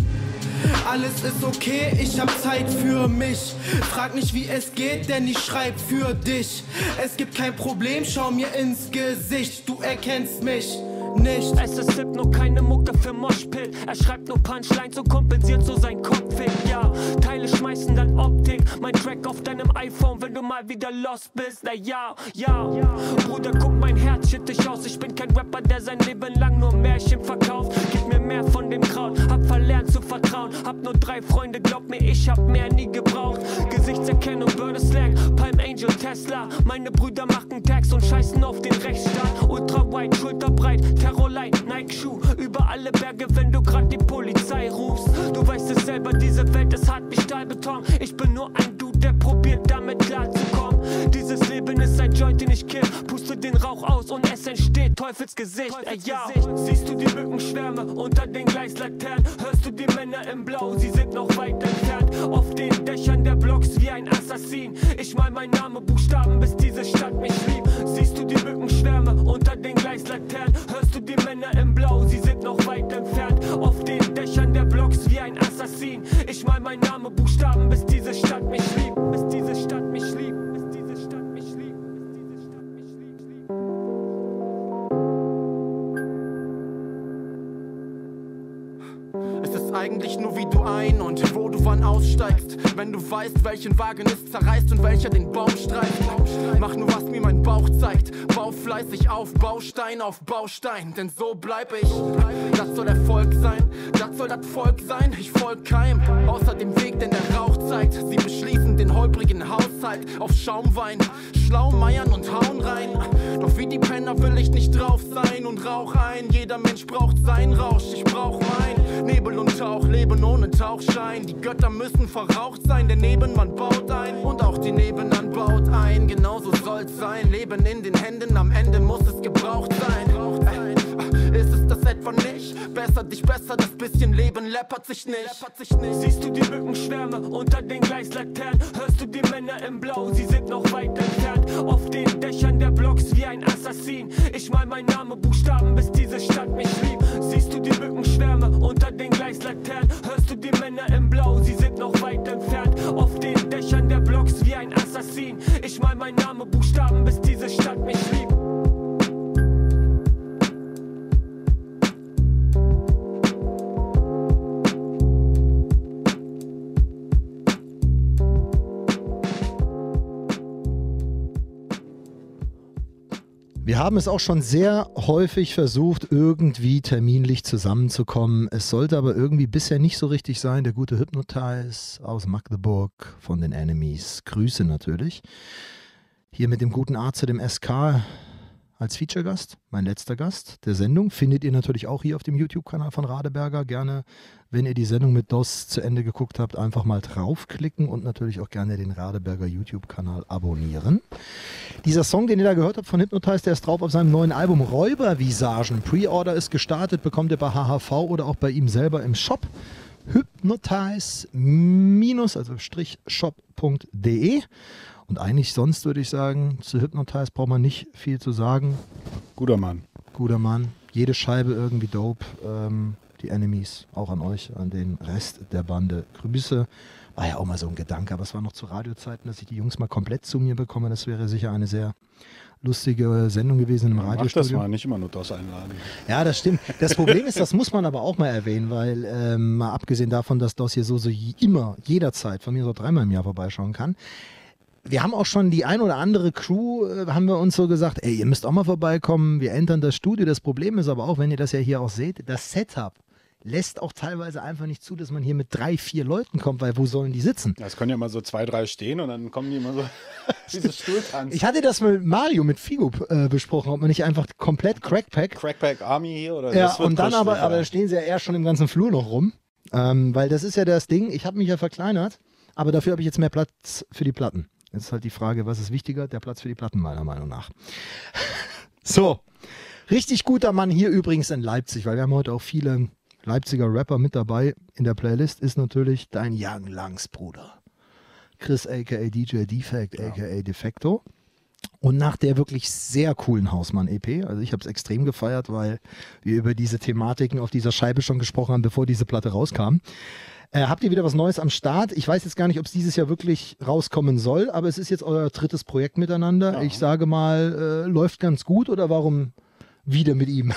Alles ist okay, ich hab Zeit für mich. Frag mich, wie es geht, denn ich schreib für dich. Es gibt kein Problem, schau mir ins Gesicht. Du erkennst mich nicht. Es ist Hypno, keine Mucke für Moshpit. Er schreibt nur Punchlines und kompensiert so sein Kopfweg. Ja, Teile schmeißen dann Optik. Mein Track auf deinem iPhone, wenn du mal wieder lost bist. Na ja, ja. Bruder, guck, mein Herz shit dich aus. Ich bin kein Rapper, der sein Leben lang nur Märchen verkauft. Gib mir mehr von dem Kraut, hab verlernt zu vertrauen. Hab nur 3 Freunde, glaub mir, ich hab mehr nie gebraucht. Gesichtserkennung, Börde Slang, Palm Angel, Tesla. Meine Brüder machen Tags und scheißen auf den Rechtsstaat. Ultra wide, schulterbreit, Terrorlight, Nike-Schuh. Über alle Berge, wenn du grad die Polizei rufst. Du weißt es selber, diese Welt ist hart wie Stahlbeton. Ich bin nur ein Dude, der probiert damit klarzukommen. Dieses Leben ist ein Joint, den ich kill. Puste den Rauch aus und es entsteht Teufel. Teufelsgesicht, ey, ja. Siehst du die Mückenschwärme unter den Gleislaternen? Hörst du die Männer im Blau, sie sind noch weit entfernt. Auf den Dächern der Blocks wie ein Assassin. Ich mal mein Name Buchstaben, bis diese Stadt mich liebt. Siehst du die Mückenschwärme unter den Gleislaternen? Hörst du die Männer im Blau, sie sind noch weit entfernt. Auf den Dächern der Blocks wie ein Assassin. Ich mal mein Name Buchstaben, bis diese Stadt mich liebt. Bis diese Stadt mich liebt. Bis diese Stadt mich liebt. Bis diese Stadt mich liebt. Es ist eigentlich nur wie du ein und wo du wann aussteigst. Wenn du weißt, welchen Wagen es zerreißt und welcher den Baum streift. Mach nur, was mir mein Bauch zeigt. Bau fleißig auf Baustein auf Baustein. Denn so bleib ich. Das soll Erfolg sein, das soll das Volk sein. Ich folg keinem, außer dem Weg, den der Rauch zeigt. Sie beschließen den holprigen Haushalt auf Schaumwein. Schlau meiern und hauen rein. Doch wie die Penner will ich nicht drauf sein und rauch ein. Jeder Mensch braucht seinen Rausch, ich brauch mein Nebel und Tauch, Leben ohne Tauchschein. Die Götter müssen verraucht sein, der Nebenmann baut ein und auch die Nebenan baut ein. Genauso soll's sein, Leben in den Händen, am Ende muss es gebraucht sein. Ist es das etwa nicht? Besser dich besser, das bisschen Leben läppert sich nicht. Siehst du die Mückenschwärme unter den Gleislaternen? Hörst du die Männer im Blau, sie sind noch weit entfernt. Auf den Dächern der Blocks wie ein Assassin. Ich mal mein Name Buchstaben, bis diese Stadt mich liebt. Siehst du die Mückenschwärme unter den Gleislaternen? Hörst du die Männer im Blau, sie sind noch weit entfernt. Auf den Dächern der Blocks wie ein Assassin. Ich mal mein Name Buchstaben, bis diese Stadt mich liebt. Wir haben es auch schon sehr häufig versucht, irgendwie terminlich zusammenzukommen. Es sollte aber irgendwie bisher nicht so richtig sein. Der gute Hypnotize aus Magdeburg von den Enemies. Grüße natürlich. Hier mit dem guten Arzt, dem SK, als Feature-Gast, mein letzter Gast der Sendung. Findet ihr natürlich auch hier auf dem YouTube-Kanal von Radeberger. Gerne, wenn ihr die Sendung mit DOS zu Ende geguckt habt, einfach mal draufklicken und natürlich auch gerne den Radeberger YouTube-Kanal abonnieren. Dieser Song, den ihr da gehört habt von Hypnotize, der ist drauf auf seinem neuen Album Räubervisagen. Pre-Order ist gestartet, bekommt ihr bei HHV oder auch bei ihm selber im Shop. Hypnotize- also -shop.de. Und eigentlich sonst würde ich sagen, zu Hypnotize braucht man nicht viel zu sagen. Guter Mann. Guter Mann. Jede Scheibe irgendwie dope. Die Enemies, auch an euch, an den Rest der Bande. Grüße. War ja auch mal so ein Gedanke, aber es war noch zu Radiozeiten, dass ich die Jungs mal komplett zu mir bekomme. Das wäre sicher eine sehr lustige Sendung gewesen im Radiostudio. Mach das mal, nicht immer nur DOS einladen. Ja, das stimmt. Das Problem ist, das muss man aber auch mal erwähnen, weil mal abgesehen davon, dass DOS hier so immer, jederzeit, von mir so 3-mal im Jahr vorbeischauen kann. Wir haben auch schon die ein oder andere Crew, haben wir uns so gesagt, ey, ihr müsst auch mal vorbeikommen, wir entern das Studio. Das Problem ist aber auch, wenn ihr das ja hier auch seht, das Setup lässt auch teilweise einfach nicht zu, dass man hier mit 3-4 Leuten kommt, weil wo sollen die sitzen? Ja, es können ja immer so 2-3 stehen und dann kommen die immer so diese Stuhltanz. Ich hatte das mit Mario, mit Figo besprochen, ob man nicht einfach komplett Crackpack Army hier oder ja, das wird und dann aber da stehen sie ja eher schon im ganzen Flur noch rum, weil das ist ja das Ding, ich habe mich ja verkleinert, aber dafür habe ich jetzt mehr Platz für die Platten. Jetzt ist halt die Frage, was ist wichtiger? Der Platz für die Platten meiner Meinung nach. So, richtig guter Mann hier übrigens in Leipzig, weil wir haben heute auch viele Leipziger Rapper mit dabei in der Playlist, ist natürlich dein Young Langs Bruder. Chris aka DJ Defect aka Defecto. Und nach der wirklich sehr coolen Hausmann-EP, also ich habe es extrem gefeiert, weil wir über diese Thematiken auf dieser Scheibe schon gesprochen haben, bevor diese Platte rauskam. Habt ihr wieder was Neues am Start? Ich weiß jetzt gar nicht, ob es dieses Jahr wirklich rauskommen soll, aber es ist jetzt euer drittes Projekt miteinander. Ja. Ich sage mal, läuft ganz gut oder warum wieder mit ihm?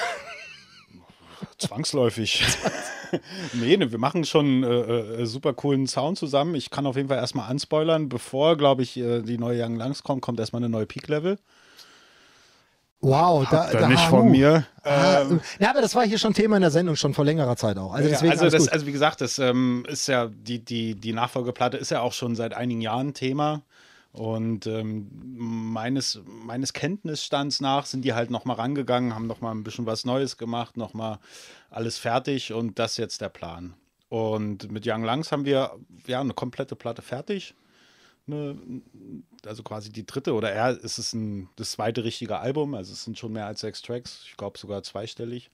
Zwangsläufig. Nee, wir machen schon super coolen Sound zusammen. Ich kann auf jeden Fall erstmal anspoilern, bevor, glaube ich, die neue Young Langs kommt erstmal eine neue Peak-Level. Wow, da nicht von mir. Ja, aber das war hier schon Thema in der Sendung, schon vor längerer Zeit auch. Also, deswegen also wie gesagt, das ist ja die Nachfolgeplatte ist ja auch schon seit einigen Jahren Thema. Und meines Kenntnisstands nach sind die halt nochmal rangegangen, haben nochmal ein bisschen was Neues gemacht, nochmal alles fertig und das ist jetzt der Plan. Und mit Young Langs haben wir ja eine komplette Platte fertig. also quasi die dritte oder eher ist es das zweite richtige Album, also es sind schon mehr als 6 Tracks, ich glaube sogar zweistellig.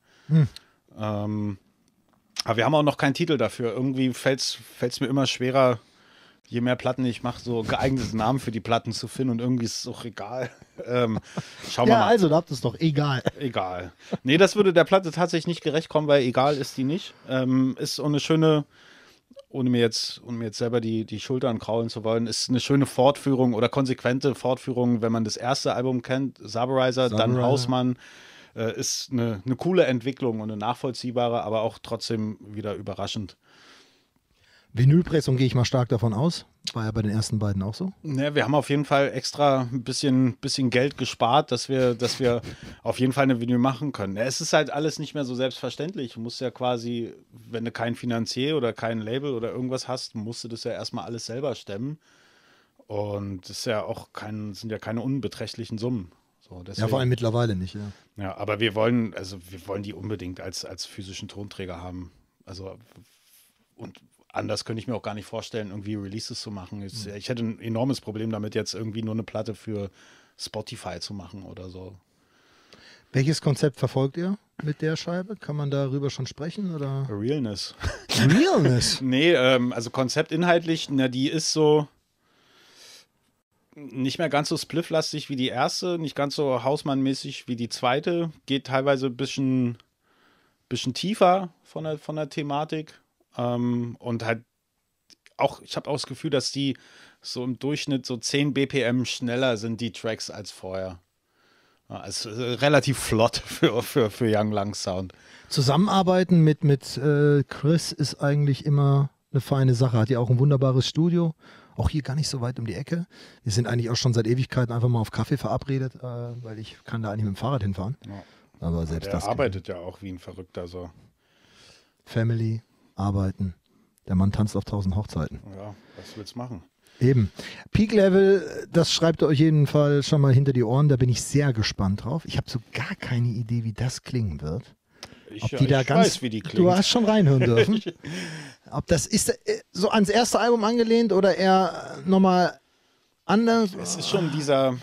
Aber wir haben auch noch keinen Titel dafür. Irgendwie fällt's mir immer schwerer, je mehr Platten ich mache, so geeignete Namen für die Platten zu finden und irgendwie ist es auch egal. Schauen wir mal. Ja, also da habt ihr es doch egal. Egal. Nee, das würde der Platte tatsächlich nicht gerecht kommen, weil egal ist die nicht. Ist so eine schöne, ohne mir jetzt selber die Schultern kraulen zu wollen, ist eine schöne Fortführung oder konsequente Fortführung, wenn man das erste Album kennt, Subberizer, dann Hausmann. Ist eine coole Entwicklung und eine nachvollziehbare, aber auch trotzdem wieder überraschend. Vinylpressung gehe ich mal stark davon aus. War ja bei den ersten beiden auch so. Ja, wir haben auf jeden Fall extra ein bisschen Geld gespart, dass wir auf jeden Fall eine Vinyl machen können. Ja, es ist halt alles nicht mehr so selbstverständlich. Du musst ja quasi, wenn du keinen Finanzier oder kein Label oder irgendwas hast, musst du das ja erstmal alles selber stemmen. Und das ist ja auch sind ja keine unbeträchtlichen Summen. So, deswegen, ja, vor allem mittlerweile nicht, ja. Ja, aber wir wollen die unbedingt als physischen Tonträger haben. Also, und anders könnte ich mir auch gar nicht vorstellen, irgendwie Releases zu machen. Ich hätte ein enormes Problem damit, jetzt irgendwie nur eine Platte für Spotify zu machen oder so. Welches Konzept verfolgt ihr mit der Scheibe? Kann man darüber schon sprechen? Oder? Realness. Realness? Nee, also konzeptinhaltlich, die ist so nicht mehr ganz so splifflastig wie die erste, nicht ganz so Hausmann-mäßig wie die zweite, geht teilweise ein bisschen tiefer von der Thematik und halt auch, ich habe auch das Gefühl, dass die so im Durchschnitt so 10 BPM schneller sind, die Tracks, als vorher. Ja, es ist relativ flott für Young Lang Sound. Zusammenarbeiten mit Chris ist eigentlich immer eine feine Sache. Hat ja auch ein wunderbares Studio. Auch hier gar nicht so weit um die Ecke. Wir sind eigentlich auch schon seit Ewigkeiten einfach mal auf Kaffee verabredet, weil ich kann da eigentlich mit dem Fahrrad hinfahren. Ja. Aber selbst der das arbeitet ja auch wie ein Verrückter so. Family, arbeiten. Der Mann tanzt auf 1000 Hochzeiten. Ja, was willst du machen? Eben. Peak Level, das schreibt ihr euch jeden Fall schon mal hinter die Ohren. Da bin ich sehr gespannt drauf. Ich habe so gar keine Idee, wie das klingen wird. Ich weiß, wie die klingt. Du hast schon reinhören dürfen. Ob das ist so ans erste Album angelehnt oder eher nochmal anders? Es ist schon dieser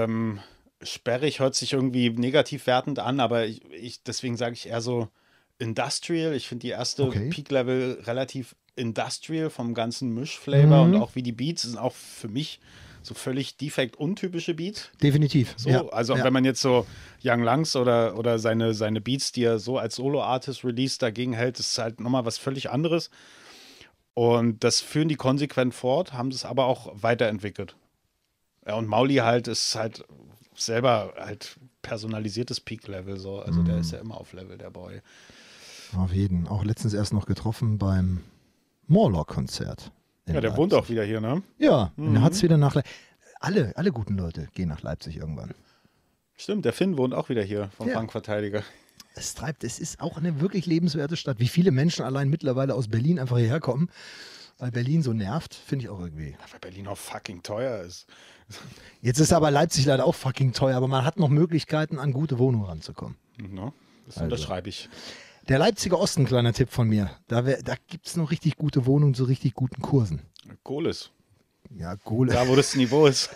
sperrig, hört sich irgendwie negativ wertend an, aber deswegen sage ich eher so Industrial. Ich finde die erste Peak Level relativ Industrial vom ganzen Mischflavor und auch wie die Beats sind auch für mich so völlig defekt-untypische Beats. Definitiv. So, ja. Also wenn man jetzt so Young Langs oder seine Beats, die er so als Solo-Artist released, dagegen hält, ist halt nochmal was völlig anderes. Und das führen die konsequent fort, haben es aber auch weiterentwickelt. Ja, und Mauli halt ist halt selber halt personalisiertes Peak-Level. So. Also der ist ja immer auf Level, der Boy. Auf jeden. Auch letztens erst noch getroffen beim Morlock-Konzert. Ja, der wohnt auch wieder hier, ne? Ja, und hat es wieder nach alle guten Leute gehen nach Leipzig irgendwann. Stimmt, der Finn wohnt auch wieder hier vom Bankverteidiger. Es ist auch eine wirklich lebenswerte Stadt. Wie viele Menschen allein mittlerweile aus Berlin einfach hierher kommen, weil Berlin so nervt, finde ich auch irgendwie. Ja, weil Berlin auch fucking teuer ist. Jetzt ist aber Leipzig leider auch fucking teuer, aber man hat noch Möglichkeiten, an gute Wohnungen ranzukommen. No, das unterschreibe ich. Der Leipziger Osten, kleiner Tipp von mir. Da gibt es noch richtig gute Wohnungen zu richtig guten Kursen. Gohlis. Ja, Gohlis. Da, wo das Niveau ist.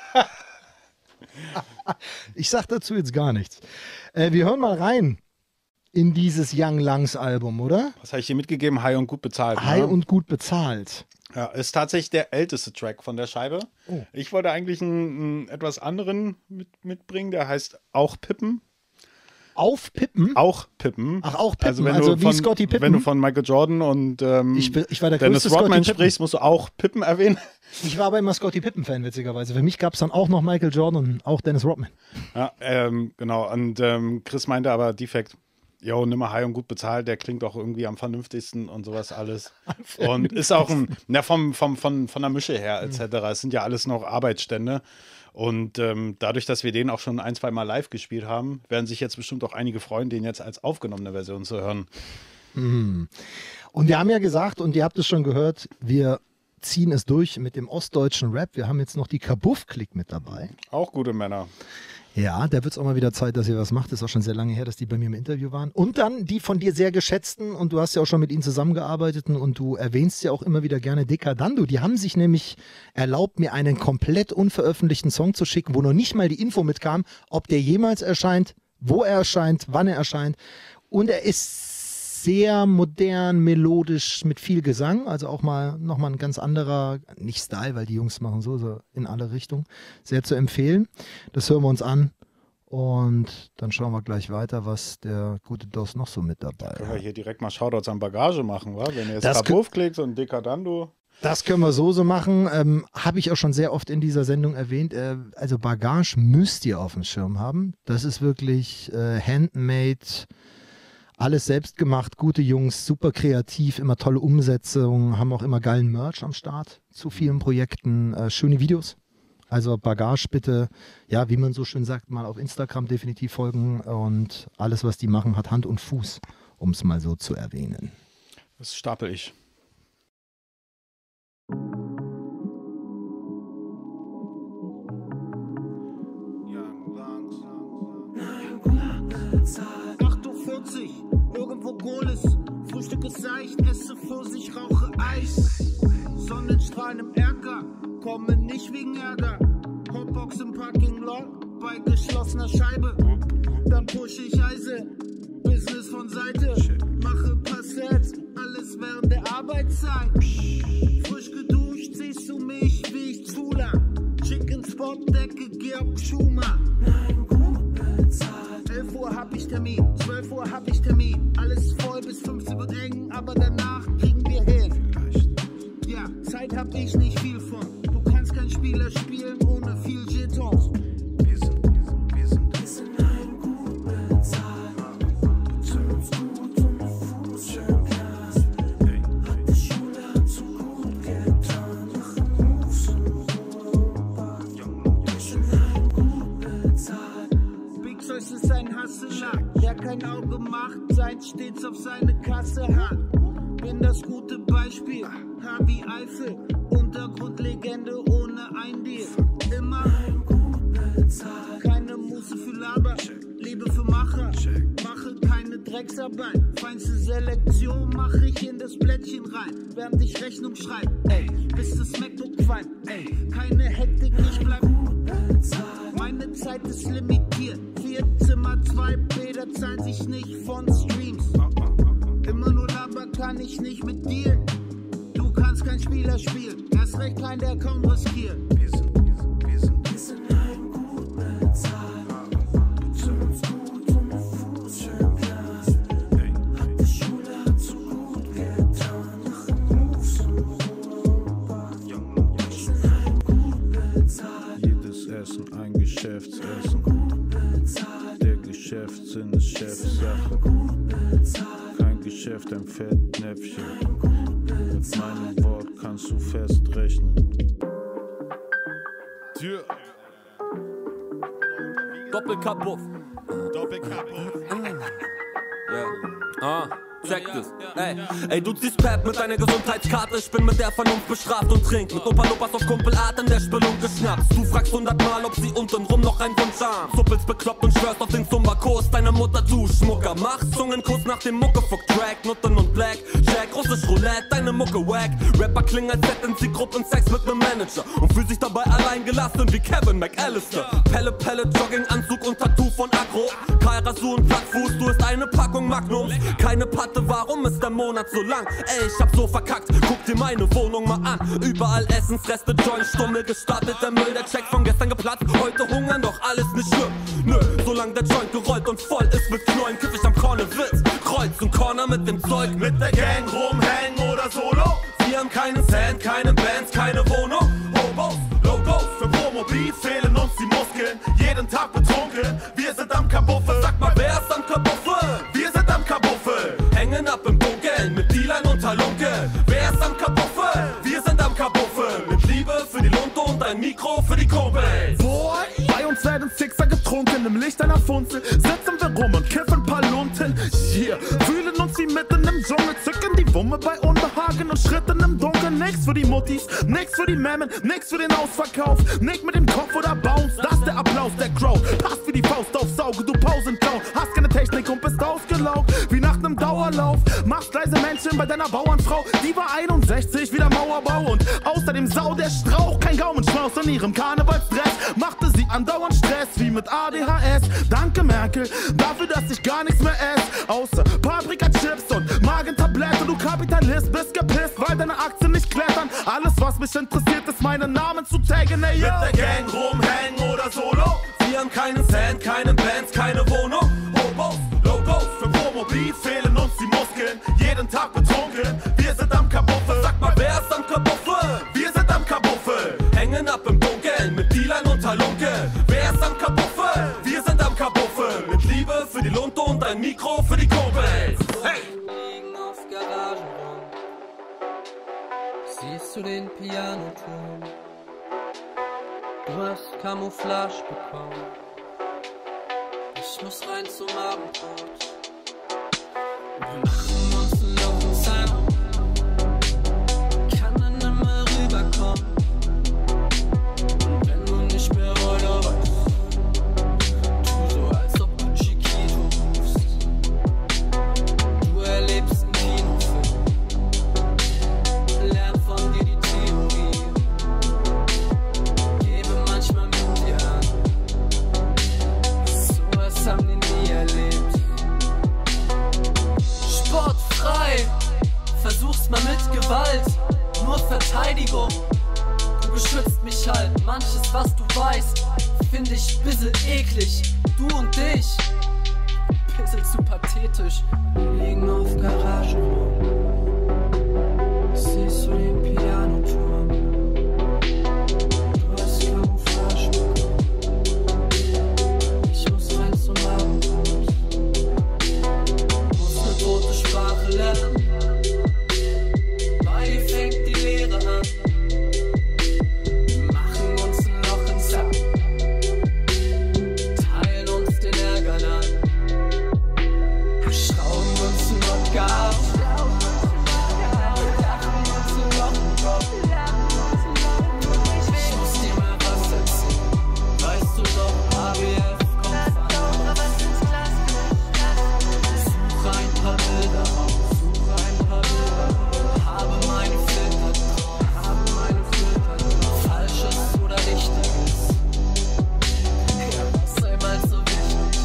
Ich sag dazu jetzt gar nichts. Wir hören mal rein in dieses Young Langs Album, oder? Was habe ich dir mitgegeben? High und gut bezahlt. High und gut bezahlt. Ja, ist tatsächlich der älteste Track von der Scheibe. Oh. Ich wollte eigentlich einen etwas anderen mitbringen, der heißt Auch Pippen. Auf Pippen? Auch Pippen. Ach, auch Pippen, also wie Scottie Pippen? Wenn du von Michael Jordan und ich war der Dennis Rodman sprichst, musst du auch Pippen erwähnen. Ich war aber immer Scottie Pippen-Fan, witzigerweise. Für mich gab es dann auch noch Michael Jordan und auch Dennis Rodman. Ja, genau. Und Chris meinte aber Defekt, jo, nimm mal High und gut bezahlt, der klingt auch irgendwie am vernünftigsten und sowas alles. Und ist auch von der Mische her etc. Es sind ja alles noch Arbeitsstände. Und dadurch, dass wir den auch schon 1-2 Mal live gespielt haben, werden sich jetzt bestimmt auch einige freuen, den jetzt als aufgenommene Version zu hören. Und wir haben ja gesagt, und ihr habt es schon gehört, wir ziehen es durch mit dem ostdeutschen Rap. Wir haben jetzt noch die Kabuff-Klick mit dabei. Auch gute Männer. Ja, da wird es auch mal wieder Zeit, dass ihr was macht. Das ist auch schon sehr lange her, dass die bei mir im Interview waren. Und dann die von dir sehr geschätzten, und du hast ja auch schon mit ihnen zusammengearbeitet und du erwähnst ja auch immer wieder gerne Dekadando. Die haben sich nämlich erlaubt, mir einen komplett unveröffentlichten Song zu schicken, wo noch nicht mal die Info mitkam, ob der jemals erscheint, wo er erscheint, wann er erscheint. Und er ist sehr modern, melodisch, mit viel Gesang, also auch mal nochmal ein ganz anderer, nicht Style, weil die Jungs machen so in alle Richtungen, sehr zu empfehlen. Das hören wir uns an und dann schauen wir gleich weiter, was der gute Dos noch so mit dabei hat. Können wir hier direkt mal Shoutouts an Bagage machen, wa? Wenn ihr jetzt Kabuff klickt und Dekadando. Das können wir so machen. Habe ich auch schon sehr oft in dieser Sendung erwähnt. Also Bagage müsst ihr auf dem Schirm haben. Das ist wirklich handmade, alles selbst gemacht, gute Jungs, super kreativ, immer tolle Umsetzungen, haben auch immer geilen Merch am Start zu vielen Projekten, schöne Videos. Also Bagage bitte, ja, wie man so schön sagt, mal auf Instagram definitiv folgen und alles, was die machen, hat Hand und Fuß, um es mal so zu erwähnen. Das stapel ich. Irgendwo Goles, Frühstück ist seicht, esse Pfirsich, rauche Eis. Sonnenstrahlen im Erker, komme nicht wegen Ärger. Hotbox im Parking Lot, bei geschlossener Scheibe. Dann pushe ich Eise, Business von Seite. Mache paar Sets, alles während der Arbeitszeit. Frisch geduscht, siehst du mich, wie ich zula. Chicken Spot, Decke, Georg Schumer. 11 Uhr hab ich Termin, 12 Uhr hab ich Termin. Alles voll, bis 15 wird eng, aber danach kriegen wir hin. Ja, Zeit hab ich nicht viel von. Du kannst kein Spieler spielen ohne viel Jetons. Wir sind ein gut bezahlt. Bezahlt uns gut und Fuß schön klar. Hat die Schule zu gut getan. Machen Moves in Europa. Wir sind ein gut bezahlt. Big Zeus ist ein Hustler, der kein Auge macht, seit stets auf seine Kasse hat. Bin das gute Beispiel, Harvey Eifel, Untergrundlegende ohne ein Deal. Immer gut bezahlt, keine Muße für Laber, Liebe für Macher, mache keine Drecksarbeit. Feinste Selektion mache ich in das Blättchen rein, während ich Rechnung schreibe, ey, bis das MacBook qualmt, ey, keine Hektik, ich bleib gut bezahlt. Meine Zeit ist limitiert, 4 Zimmer, 2 Bäder zahlen sich nicht von Streams. Immer nur Laber kann ich nicht mit dir. Du kannst kein Spieler spielen, erst recht kein, der kaum riskiert. Wir sind ein gut bezahlt. Bezahlt uns gut und Fuß schön klar. Hat die Schule zu gut getan. Machen Moves in Europa. Wir sind ein gut bezahlt. Jedes Essen ein Geschäftsessen. Der Geschäftssinn ist Chefsache. Kein Geschäft, ein Fettnäpfchen. Mit meinem Wort kannst du festrechnen. Tür. Doppelkapuff. Ja. Check das. Ey, du ziehst Pep mit deiner Gesundheitskarte. Ich bin mit der Vernunft bestraft und trink mit Opa-Lupas auf Kumpelart in der Spelunke geschnappt. Du fragst 100-mal, ob sie untenrum noch einen Wunsch haben. Suppelst bekloppt und schwörst auf den Zumba-Kurs deiner Mutter zu. Schmucker, mach Zungenkuss nach dem Muckefuck-Track. Nutten und Black, Jack, russisch Roulette, deine Mucke wack. Rapper klingen als hätten sie Gruppensex mit nem Manager und fühlt sich dabei allein gelassen wie Kevin McAllister. Pelle, Jogginganzug und Tattoo von Agro. Karl Rasur und Plattfuß, du isst eine Packung Magnums. Keine Patte, warum ist der Monat so lang? Ey, ich hab so verkackt, guck dir meine Wohnung mal an. Überall Essensreste, Joints, Stummel gestapelt. Der Müll, der Check von gestern geplatzt. Heute hungern, doch alles nicht schlimm. Nö, solange der Joint gerollt und voll ist mit Knollen, kiff ich am Cornewitz. Kreuz und Corner mit dem Zeug. Mit der Gang rumhängen oder solo? Wir haben keinen Cent, keine Bands, keine Wohnung. Hobos, Logos, für Promo-Beat fehlen uns die Muskeln. Jeden Tag betrunken, wir sind am Kabuffel. Sag mal, wer ist am Kabuffel? Wir sind am Kabuffel. Hängen ab im Dunkeln mit Dealern und Halunke. Wer ist am Kabuffel? Wir sind am Kabuffel. Mit Liebe für die Lunte und ein Mikro für die Kumpels. Boy, bei uns werden Sixer getrunken, im Licht einer Funzel sitzen wir rum und kiffen paar Lunten. Yeah, fühlen uns wie mitten im Dschungel, zücken die Wumme bei Unbehagen und Schritten im Dunkeln. Nichts für die Mutter Partys, nix für die Memmen, nix für den Ausverkauf. Nick mit dem Kopf oder Bounce, das ist der Applaus der Crowd. Passt wie die Faust aufs Auge, du Pausenclown. Hast keine Technik und bist ausgelaugt, wie nach nem Dauerlauf. Machst leise Menschen bei deiner Bauernfrau, die war 61, wieder Mauerbau. Und außerdem Sau der Strauch, kein Gaumenschmaus in ihrem Karnevalsdress. Machte sie andauernd Stress, wie mit ADHS. Danke Merkel, dafür, dass ich gar nichts mehr esse. Außer Paprika-Chips und Magentabletten. Du Kapitalist, bist gepisst, weil deine Aktien nicht klettern. Alles, was mich interessiert, ist meinen Namen zu taggen, ey, yo. Mit der Gang rumhängen oder solo. Wir haben keinen Cent, keine Bands, keine Wohnung. Hobos, Logos für Promo-Beat, fehlen uns die Muskeln. Jeden Tag betrunken, wir sind am Kabuffel. Sag mal, wer ist am Kabuffel? Wir sind am Kabuffel. Hängen ab im Dunkeln mit Dealern und Halunke. Wer ist am Kabuffel? Wir sind am Kabuffel. Mit Liebe für die Lunte und ein Mikro für die Kumpels. Hey! Liegen auf Garagenraum. Siehst du den Pianoton? Du hast Camouflage bekommen. Ich muss rein zum Abendbrot. Wir machen uns ein Loch im Zahn. Kann dann nimmer rüberkommen. Und wenn du nicht mehr weiter weißt, tu so, als ob du Chiquito rufst. Du erlebst einen Kinofilm. Lern von dir die Theorie. Gebe manchmal mit dir an. Sowas haben die nie erlebt. Sportfrei, versuch's mal mit Gewalt. Nur Verteidigung. Du beschützt mich halt. Manches, was du weißt, find ich bissel eklig. Du und ich, bissel zu pathetisch. Wir liegen auf Garagenraum. Siehst du den Pianoturm? Du hast Camouflage bekommen. Ich muss rein zum Abendbrot. Muss ne tote Sprache lernen. Bei dir fängt die Lehre an. Wir machen uns ein Loch ins Sack. Teilen uns den Ärger dann. Schrauben uns ein Wodka ab. Ich muss dir mal was erzählen. Weißt du doch, ABF kommt von. Suche ein paar Bilder auf. Suche ein paar Bilder. Habe meine Filter drauf. Habe meine Filter drauf. Falsches oder Richtiges. Ja, was einmal so wichtig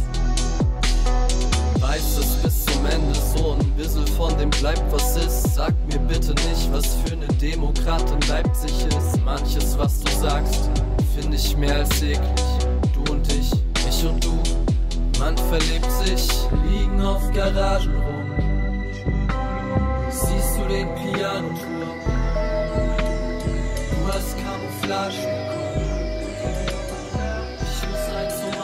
ist. Weiß es bis zum Ende so ein bisschen von dem bleibt was ist. Sag mir bitte nicht, was für eine Demokrat in Leipzig ist. Manches, was du sagst, finde ich mehr als eklig. Du und ich und du, man verlebt sich. Liegen auf Garagen rum. Siehst du den Pianoturm? Du hast Camouflage bekommen. Ich muss rein zum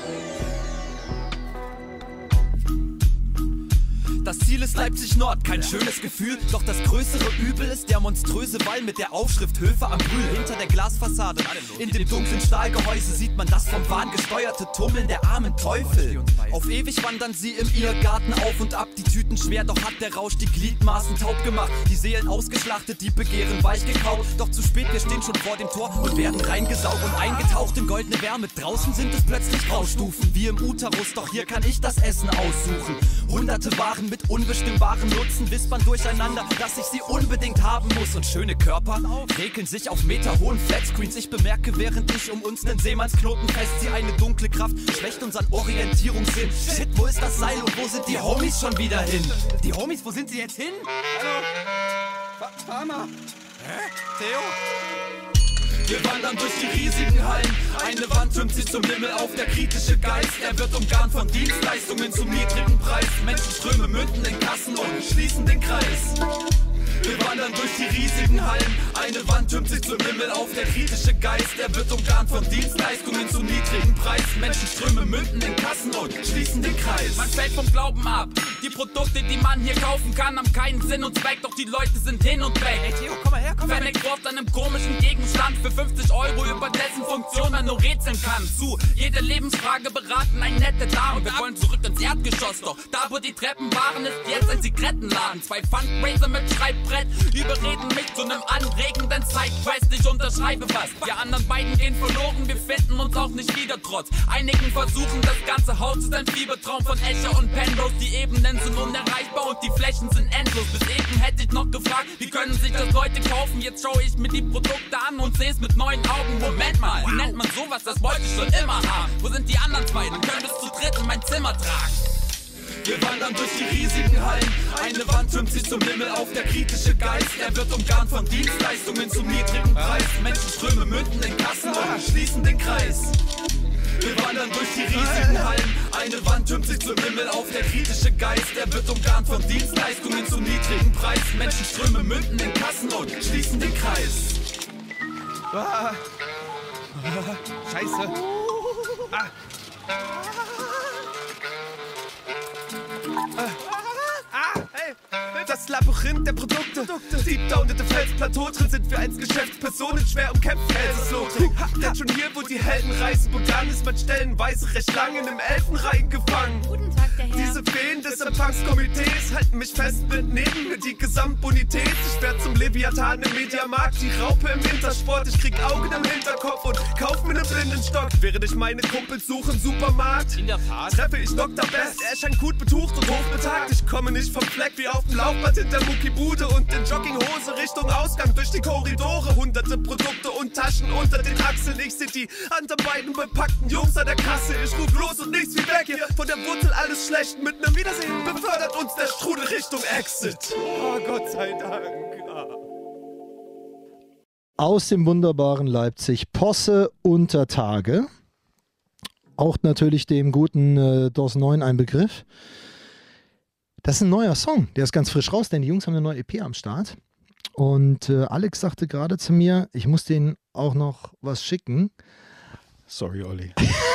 Abendbrot. Das Ziel ist Leipzig-Nord, kein schönes Gefühl. Doch das größere Übel ist der monströse Wall mit der Aufschrift Höfe am Brühl. Hinter der Glasfassade, in dem dunklen Stahlgehäuse sieht man das vom Wahn gesteuerte Tummeln der armen Teufel. Auf ewig wandern sie im Irrgarten auf und ab. Die Tüten schwer, doch hat der Rausch die Gliedmaßen taub gemacht. Die Seelen ausgeschlachtet, die Begehren weich gekaut. Doch zu spät, wir stehen schon vor dem Tor und werden reingesaugt und eingetaucht in goldene Wärme. Draußen sind es plötzlich Graustufen, wie im Uterus. Doch hier kann ich das Essen aussuchen. Hunderte Waren mit unbestimmbarem Nutzen wispern durcheinander, dass ich sie unbedingt haben muss. Und schöne Körper regeln sich auf meterhohen Flatscreens. Ich bemerke, während ich um uns nen Seemannsknoten festziehe, eine dunkle Kraft schwächt unseren Orientierungssinn. Shit, wo ist das Seil und wo sind die Homies schon wieder hin? Die Homies, wo sind sie jetzt hin? Hallo? Fahr mal. Hä? Theo? Wir wandern durch die riesigen Hallen. Eine Wand türmt sich zum Himmel auf, der kritische Geist. Er wird umgarnt von Dienstleistungen zum niedrigen Preis. Menschenströme münden in Kassen und schließen den Kreis. Wir wandern durch die riesigen Hallen. Eine Wand türmt sich zum Himmel auf, der kritische Geist. Er wird umgarnt von Dienstleistungen zum niedrigen Preis. Menschenströme münden in Kassen und schließen den Kreis. Man fällt vom Glauben ab. Die Produkte, die man hier kaufen kann, haben keinen Sinn und Zweck. Doch die Leute sind hin und weg. Hey Theo, komm mal her, komm mal Fennec kauft an einem komischen Gegenstand für 50 € über dessen Funktion Funktion man nur rätseln kann. Zu jede Lebensfrage beraten ein nette Dame. Wir wollen zurück ins Erdgeschoss, doch da wo die Treppen waren, ist jetzt ein Zigarettenladen. 2 Fundraiser mit Schreibbrett überreden mich zu einem anregenden Sidequest. Ich unterschreibe was, die anderen beiden gehen verloren. Wir finden uns auch nicht wieder trotz einigen Versuchen. Das ganze Haus ist ein Fiebertraum von Escher und Penrose. Die Ebenen sind unerreichbar und die Flächen sind endlos. Bis eben hätte ich noch gefragt, wie können sich das Leute kaufen? Jetzt schaue ich mir die Produkte an und sehe es mit neuen Augen. Moment mal, wie nennt man sowas? Das wollte ich schon immer haben. Wo sind die anderen zwei? Dann können wir es zu dritt in mein Zimmer tragen. Wir wandern durch die riesigen Hallen. Eine Wand türmt sich zum Himmel auf, der kritische Geist. Er wird umgarnt von Dienstleistungen zum niedrigen Preis. Menschenströme münden in Kassen und schließen den Kreis. Wir wandern durch die riesigen Hallen. Eine Wand türmt sich zum Himmel auf, der kritische Geist. Er wird umgarnt von Dienstleistungen zum niedrigen Preis. Menschenströme münden in Kassen und schließen den Kreis. Scheiße. Hey, das Labyrinth der Produkte. Deep down in der Felsplateau drin sind wir als Geschäftspersonen schwer umkämpft. Denn schon hier, wo die Heldenreise begann, ist man stellenweise recht lang in einem Elfenreihen gefangen. Guten Tag, der Herr. Diese Feen des Empfangskomitees halten mich fest mit neben mir die Gesamtbonität. Ich werd zum Leviathan im Mediamarkt, die Raupe im Wintersport. Ich krieg Augen im Hinterkopf und kauf mir einen Blindenstock. Während ich meine Kumpels suche im Supermarkt, in der Tat treffe ich Dr. Best. Er scheint gut betucht und hochbetagt. Ich komme nicht vom Fleck wie auf dem Laufband hinter Muckibude und in Jogginghose Richtung Ausgang durch die Korridore. Hunderte Produkte und Taschen unter den Achseln. Ich seh die anderen beiden bepackten Jungs an der Kasse. Ich ruf los und nichts wie weg hier. Von der Wurzel alles schlecht. Mit nem Wiedersehen befördert uns der Strudel Richtung Exit. Oh, Gott sei Dank. Aus dem wunderbaren Leipzig, Posse unter Tage. Auch natürlich dem guten DOS 9 ein Begriff. Das ist ein neuer Song, der ist ganz frisch raus, denn die Jungs haben eine neue EP am Start. Und Alex sagte gerade zu mir, ich muss denen auch noch was schicken. Sorry, Olli.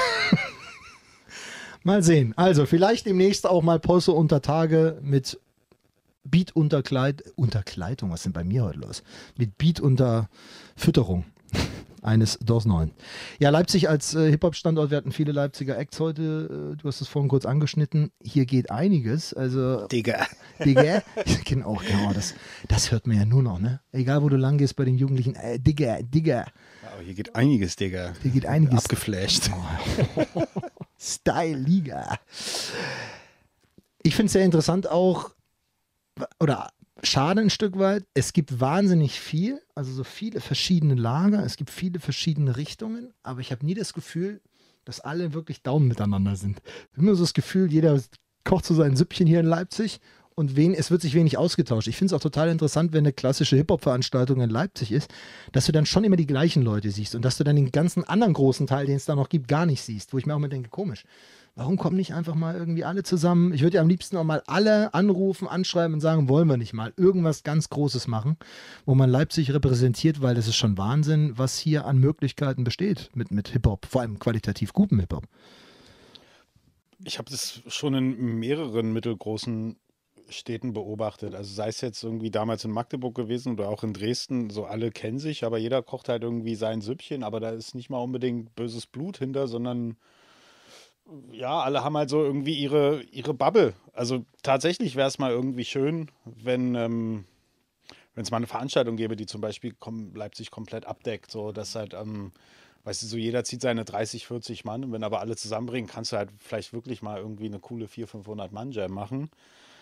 Mal sehen. Also vielleicht demnächst auch mal Posse unter Tage mit Beat Unterkleidung. Was ist denn bei mir heute los? Mit Beat unter Fütterung eines DOS 9. Ja, Leipzig als Hip-Hop-Standort, wir hatten viele Leipziger Acts heute, du hast es vorhin kurz angeschnitten, hier geht einiges, also Digga, genau, das hört man ja nur noch, ne? Egal wo du lang gehst bei den Jugendlichen, Digga. Aber hier geht einiges, Digga. Hier geht einiges. Abgeflasht. Oh. Style-Liga. Ich finde es sehr interessant auch, oder schade ein Stück weit, es gibt wahnsinnig viel, also so viele verschiedene Lager, es gibt viele verschiedene Richtungen, aber ich habe nie das Gefühl, dass alle wirklich down miteinander sind. Ich habe immer so das Gefühl, jeder kocht so sein Süppchen hier in Leipzig und es wird sich wenig ausgetauscht. Ich finde es auch total interessant, wenn eine klassische Hip-Hop-Veranstaltung in Leipzig ist, dass du dann schon immer die gleichen Leute siehst und dass du dann den ganzen anderen großen Teil, den es da noch gibt, gar nicht siehst, wo ich mir auch mal denke, komisch. Warum kommen nicht einfach mal irgendwie alle zusammen? Ich würde ja am liebsten auch mal alle anrufen, anschreiben und sagen, wollen wir nicht mal irgendwas ganz Großes machen, wo man Leipzig repräsentiert, weil das ist schon Wahnsinn, was hier an Möglichkeiten besteht mit Hip-Hop, vor allem qualitativ gutem Hip-Hop. Ich habe das schon in mehreren mittelgroßen Städten beobachtet. Also sei es jetzt irgendwie damals in Magdeburg gewesen oder auch in Dresden, so alle kennen sich, aber jeder kocht halt irgendwie sein Süppchen, aber da ist nicht mal unbedingt böses Blut hinter, sondern ja, alle haben halt so irgendwie ihre Bubble. Also tatsächlich wäre es mal irgendwie schön, wenn es mal eine Veranstaltung gäbe, die zum Beispiel Leipzig komplett abdeckt, so dass halt, weißt du, so jeder zieht seine 30, 40 Mann und wenn aber alle zusammenbringen, kannst du halt vielleicht wirklich mal irgendwie eine coole 400-500 Mann-Jam machen.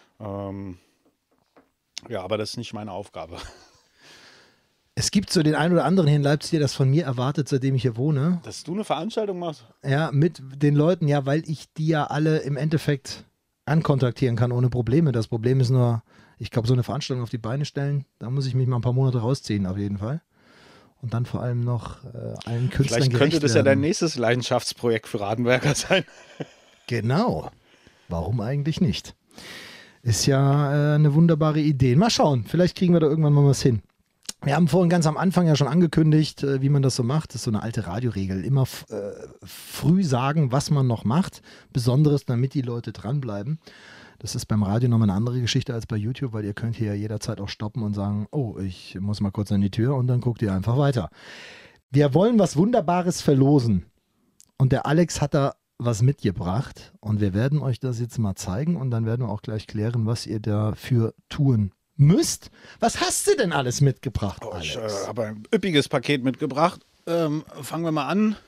Ja, aber das ist nicht meine Aufgabe. Es gibt so den einen oder anderen hier in Leipzig, der das von mir erwartet, seitdem ich hier wohne. Dass du eine Veranstaltung machst? Ja, mit den Leuten, ja, weil ich die ja alle im Endeffekt ankontaktieren kann ohne Probleme. Das Problem ist nur, ich glaube, so eine Veranstaltung auf die Beine stellen, da muss ich mich mal ein paar Monate rausziehen, auf jeden Fall. Und dann vor allem noch allen Künstlern gerecht werden. Vielleicht könnte das ja dein nächstes Leidenschaftsprojekt für Radenberger sein. Genau. Warum eigentlich nicht? Ist ja eine wunderbare Idee. Mal schauen, vielleicht kriegen wir da irgendwann mal was hin. Wir haben vorhin ganz am Anfang ja schon angekündigt, wie man das so macht. Das ist so eine alte Radioregel. Immer früh sagen, was man noch macht. Besonderes, damit die Leute dranbleiben. Das ist beim Radio nochmal eine andere Geschichte als bei YouTube, weil ihr könnt hier jederzeit auch stoppen und sagen, oh, ich muss mal kurz an die Tür und dann guckt ihr einfach weiter. Wir wollen was Wunderbares verlosen. Und der Alex hat da was mitgebracht. Und wir werden euch das jetzt mal zeigen. Und dann werden wir auch gleich klären, was ihr dafür tun müsst. Was hast du denn alles mitgebracht, Alex? Ich habe ein üppiges Paket mitgebracht. Fangen wir mal an.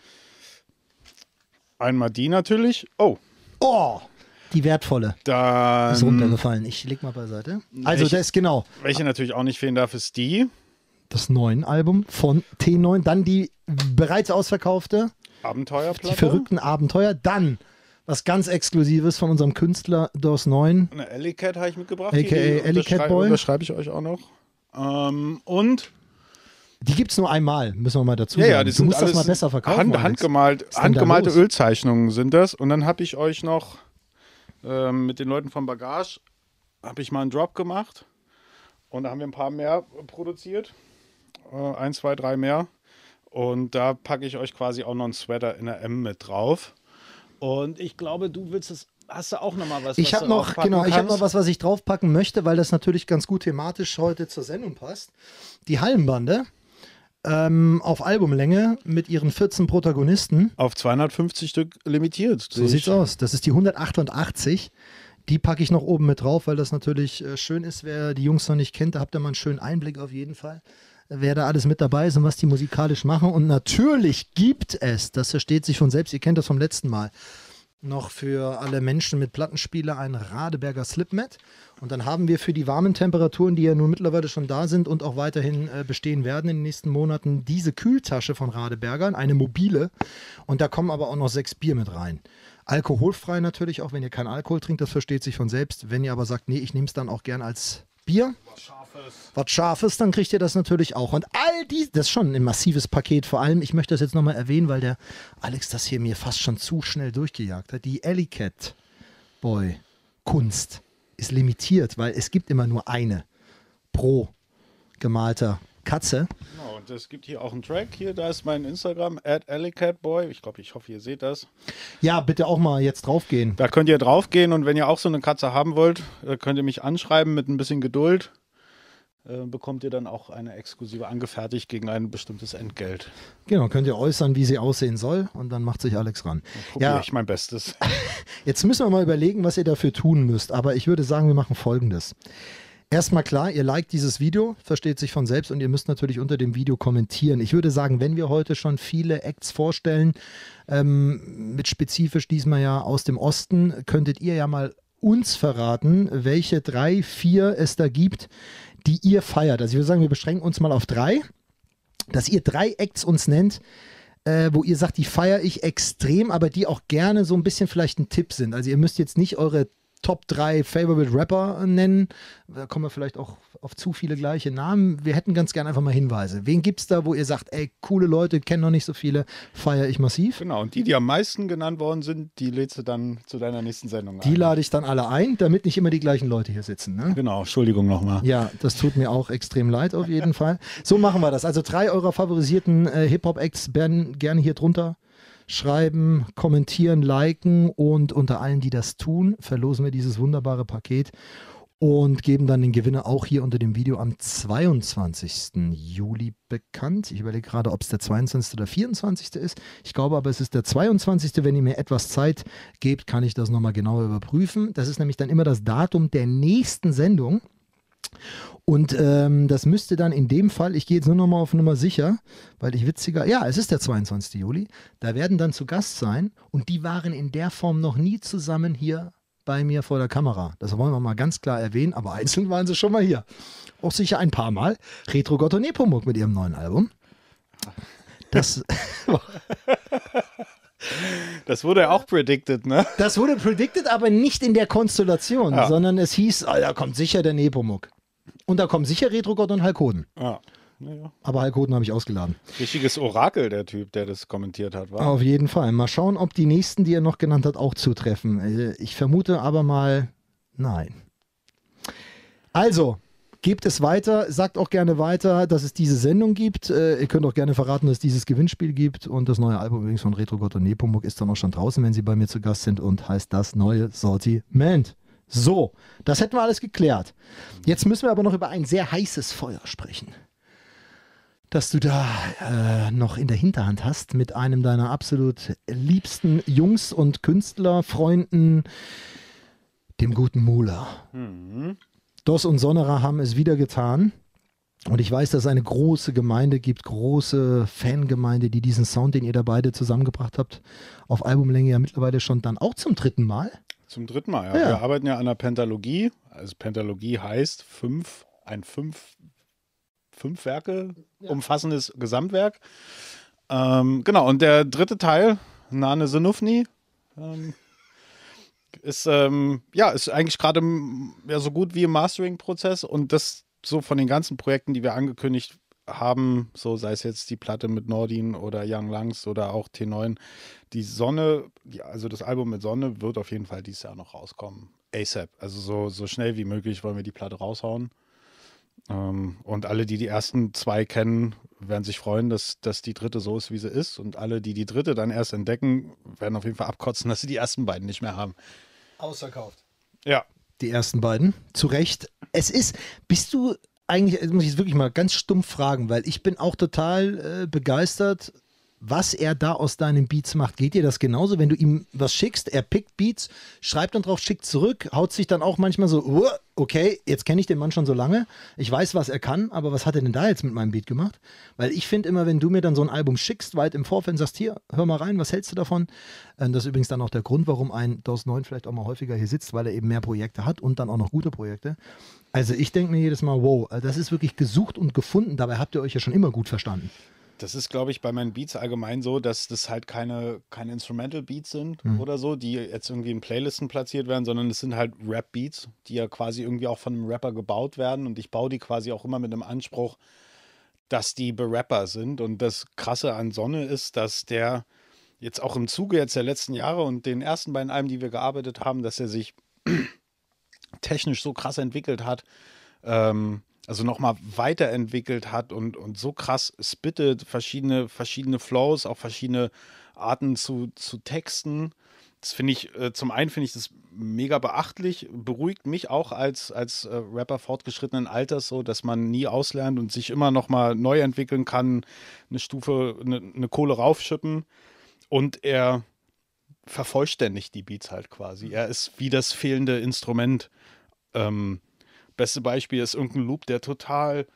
Einmal die natürlich. Oh, die wertvolle. Dann ist runtergefallen. Ich leg mal beiseite. Also das ist genau. Welche natürlich auch nicht fehlen darf, ist die. Das 9 Album von T9. Dann die bereits ausverkaufte Abenteuerplatte. Die verrückten Abenteuer. Dann was ganz Exklusives von unserem Künstler DOS 9. Eine Alley Cat habe ich mitgebracht. A.k.a. Alley Cat Boy. Das schreibe ich euch auch noch. Und die gibt es nur einmal, müssen wir mal dazu sagen. Ja, du musst das mal besser verkaufen. Handgemalte Ölzeichnungen sind das. Und dann habe ich euch noch mit den Leuten von Bagage habe ich mal einen Drop gemacht. Und da haben wir ein paar mehr produziert. 1, 2, 3 mehr. Und da packe ich euch quasi auch noch einen Sweater in der M mit drauf. Und ich glaube, du willst es. Hast du auch noch mal was? Ich habe noch, was ich draufpacken möchte, weil das natürlich ganz gut thematisch heute zur Sendung passt. Die Hallenbande auf Albumlänge mit ihren 14 Protagonisten. Auf 250 Stück limitiert. So sieht's aus. Das ist die 188. Die packe ich noch oben mit drauf, weil das natürlich schön ist. Wer die Jungs noch nicht kennt, da habt ihr mal einen schönen Einblick auf jeden Fall. Wer da alles mit dabei ist und was die musikalisch machen. Und natürlich gibt es, das versteht sich von selbst, ihr kennt das vom letzten Mal, noch für alle Menschen mit Plattenspieler ein Radeberger Slipmat. Und dann haben wir für die warmen Temperaturen, die ja nun mittlerweile schon da sind und auch weiterhin bestehen werden in den nächsten Monaten, diese Kühltasche von Radeberger, eine mobile. Und da kommen aber auch noch 6 Bier mit rein. Alkoholfrei natürlich, auch wenn ihr keinen Alkohol trinkt, das versteht sich von selbst. Wenn ihr aber sagt, nee, ich nehme es dann auch gern als Bier. Was Scharfes, dann kriegt ihr das natürlich auch. Und all die, das ist schon ein massives Paket. Vor allem, ich möchte das jetzt nochmal erwähnen, weil der Alex das hier mir fast schon zu schnell durchgejagt hat. Die Alley Cat Boy Kunst ist limitiert, weil es gibt immer nur eine pro gemalter Katze. Genau, und es gibt hier auch einen Track. Hier, da ist mein Instagram, @alleycatboy. Ich hoffe, ihr seht das. Ja, bitte auch mal jetzt draufgehen. Da könnt ihr draufgehen und wenn ihr auch so eine Katze haben wollt, könnt ihr mich anschreiben mit ein bisschen Geduld. Bekommt ihr dann auch eine exklusive angefertigt gegen ein bestimmtes Entgelt. Genau, könnt ihr äußern, wie sie aussehen soll und dann macht sich Alex ran. Probiere ich mein Bestes. Jetzt müssen wir mal überlegen, was ihr dafür tun müsst, aber ich würde sagen, wir machen Folgendes. Erstmal klar, ihr liked dieses Video, versteht sich von selbst und ihr müsst natürlich unter dem Video kommentieren. Ich würde sagen, wenn wir heute schon viele Acts vorstellen, mit spezifisch diesmal ja aus dem Osten, könntet ihr ja mal uns verraten, welche 3, 4 es da gibt, die ihr feiert. Also ich würde sagen, wir beschränken uns mal auf 3, dass ihr 3 Acts uns nennt, wo ihr sagt, die feiere ich extrem, aber die auch gerne so ein bisschen vielleicht ein Tipp sind. Also ihr müsst jetzt nicht eure Top 3 Favorite Rapper nennen. Da kommen wir vielleicht auch auf zu viele gleiche Namen. Wir hätten ganz gerne einfach mal Hinweise. Wen gibt es da, wo ihr sagt, ey, coole Leute, kennen noch nicht so viele, feiere ich massiv? Genau, und die am meisten genannt worden sind, die lädst du dann zu deiner nächsten Sendung ein. Die lade ich dann alle ein, damit nicht immer die gleichen Leute hier sitzen. Ne? Genau, Entschuldigung nochmal. Ja, das tut mir auch extrem leid auf jeden Fall. So machen wir das. Also 3 eurer favorisierten Hip-Hop-Acts werden gerne hier drunter schreiben, kommentieren, liken und unter allen, die das tun, verlosen wir dieses wunderbare Paket und geben dann den Gewinner auch hier unter dem Video am 22. Juli bekannt. Ich überlege gerade, ob es der 22. oder 24. ist. Ich glaube aber, es ist der 22. Wenn ihr mir etwas Zeit gebt, kann ich das nochmal genauer überprüfen. Das ist nämlich dann immer das Datum der nächsten Sendung. Und das müsste dann in dem Fall, ich gehe jetzt nur noch mal auf Nummer sicher, weil ich witziger, ja, es ist der 22. Juli, da werden dann zu Gast sein und die waren in der Form noch nie zusammen hier bei mir vor der Kamera. Das wollen wir mal ganz klar erwähnen, aber einzeln waren sie schon mal hier. Auch sicher ein paar Mal. Retro Gott und Nepomuk mit ihrem neuen Album. Das... Das wurde ja auch predicted, ne? Das wurde predicted, aber nicht in der Konstellation, sondern es hieß, da kommt sicher der Nepomuk. Und da kommen sicher Retro-Gott und Hulk Hoden. Ja. Aber Hulk Hoden habe ich ausgeladen. Richtiges Orakel, der Typ, der das kommentiert hat, war. Auf jeden Fall. Mal schauen, ob die nächsten, die er noch genannt hat, auch zutreffen. Ich vermute aber mal, nein. Also, gebt es weiter, sagt auch gerne weiter, dass es diese Sendung gibt. Ihr könnt auch gerne verraten, dass es dieses Gewinnspiel gibt. Und das neue Album übrigens von Retro-Gott und Nepomuk ist dann auch schon draußen, wenn sie bei mir zu Gast sind und heißt das neue Sortiment. So, das hätten wir alles geklärt. Jetzt müssen wir aber noch über ein sehr heißes Feuer sprechen. dass du da noch in der Hinterhand hast mit einem deiner absolut liebsten Jungs und Künstlerfreunden, dem guten Mula. Dos und Sonnerer haben es wieder getan. Und ich weiß, dass es eine große Gemeinde gibt, große Fangemeinde, die diesen Sound, den ihr da beide zusammengebracht habt, auf Albumlänge ja mittlerweile schon dann auch zum 3. Mal. Zum 3. Mal, ja. Wir arbeiten ja an der Pentalogie. Also Pentalogie heißt fünf Werke umfassendes Gesamtwerk. Genau, und der 3. Teil, Nane Senufni, ist eigentlich gerade so gut wie im Mastering-Prozess, und das so von den ganzen Projekten, die wir angekündigt haben, so sei es jetzt die Platte mit Nordin oder Young Lungs oder auch T9, die Sonne, also das Album mit Sonne wird auf jeden Fall dieses Jahr noch rauskommen. ASAP, also so schnell wie möglich wollen wir die Platte raushauen. Und alle, die ersten 2 kennen, werden sich freuen, dass die 3. so ist, wie sie ist. Und alle, die 3. dann erst entdecken, werden auf jeden Fall abkotzen, dass sie die ersten beiden nicht mehr haben. Ausverkauft. Ja. Die ersten beiden, zu Recht. Bist du eigentlich, muss ich jetzt wirklich mal ganz stumpf fragen, weil ich bin auch total begeistert, was er da aus deinen Beats macht. Geht dir das genauso, wenn du ihm was schickst, er pickt Beats, schreibt dann drauf, schickt zurück, haut sich dann auch manchmal so, okay, jetzt kenne ich den Mann schon so lange, ich weiß, was er kann, aber was hat er denn da jetzt mit meinem Beat gemacht? Weil ich finde immer, wenn du mir dann so ein Album schickst, weit im Vorfeld, sagst, hier, hör mal rein, was hältst du davon? Das ist übrigens dann auch der Grund, warum ein DOS 9 vielleicht auch mal häufiger hier sitzt, weil er eben mehr Projekte hat und dann auch noch gute Projekte. Also ich denke mir jedes Mal, wow, das ist wirklich gesucht und gefunden, dabei habt ihr euch ja schon immer gut verstanden. Das ist, glaube ich, bei meinen Beats allgemein so, dass das halt keine Instrumental-Beats sind oder so, die jetzt irgendwie in Playlisten platziert werden, sondern es sind halt Rap-Beats, die ja quasi irgendwie auch von einem Rapper gebaut werden, und ich baue die quasi auch immer mit dem Anspruch, dass die Berapper sind. Und das Krasse an Sonne ist, dass der jetzt auch im Zuge jetzt der letzten Jahre und den ersten beiden Alben, die wir gearbeitet haben, dass er sich technisch so krass entwickelt hat, also nochmal weiterentwickelt hat und so krass spittet, verschiedene Flows, auch verschiedene Arten zu Texten. Das finde ich, zum einen finde ich das mega beachtlich, beruhigt mich auch als Rapper fortgeschrittenen Alters so, dass man nie auslernt und sich immer nochmal neu entwickeln kann, eine Stufe, eine Kohle raufschippen, und er vervollständigt die Beats halt quasi. Er ist wie das fehlende Instrument. Beste Beispiel ist irgendein Loop, der total,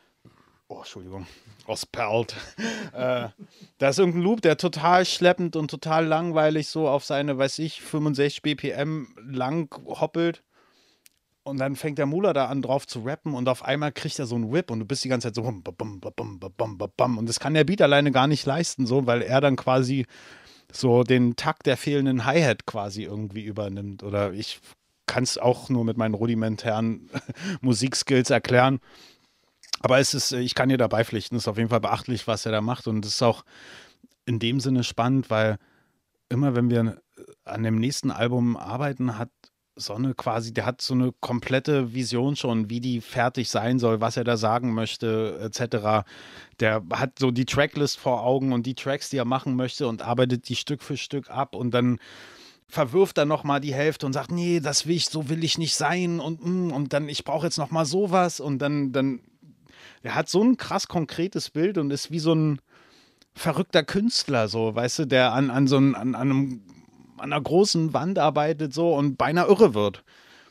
ausperlt. Da ist irgendein Loop, der total schleppend und total langweilig so auf seine, 65 BPM lang hoppelt. Und dann fängt der Mula da an, drauf zu rappen, und auf einmal kriegt er so einen Whip und du bist die ganze Zeit so und das kann der Beat alleine gar nicht leisten, so, weil er dann quasi so den Takt der fehlenden Hi-Hat quasi irgendwie übernimmt. Oder ich kann es auch nur mit meinen rudimentären Musikskills erklären. Aber ich kann dir da beipflichten, es ist auf jeden Fall beachtlich, was er da macht. Und es ist auch in dem Sinne spannend, weil immer, wenn wir an dem nächsten Album arbeiten, hat Sonne quasi, der hat so eine komplette Vision schon, wie die fertig sein soll, was er da sagen möchte, etc. Der hat so die Tracklist vor Augen und die Tracks, die er machen möchte, und arbeitet die Stück für Stück ab, und dann verwirft er nochmal die Hälfte und sagt, nee, so will ich nicht sein, und dann, ich brauche jetzt nochmal sowas, und dann, er hat so ein krass konkretes Bild und ist wie so ein verrückter Künstler, so, weißt du, der an einer großen Wand arbeitet so und beinahe irre wird.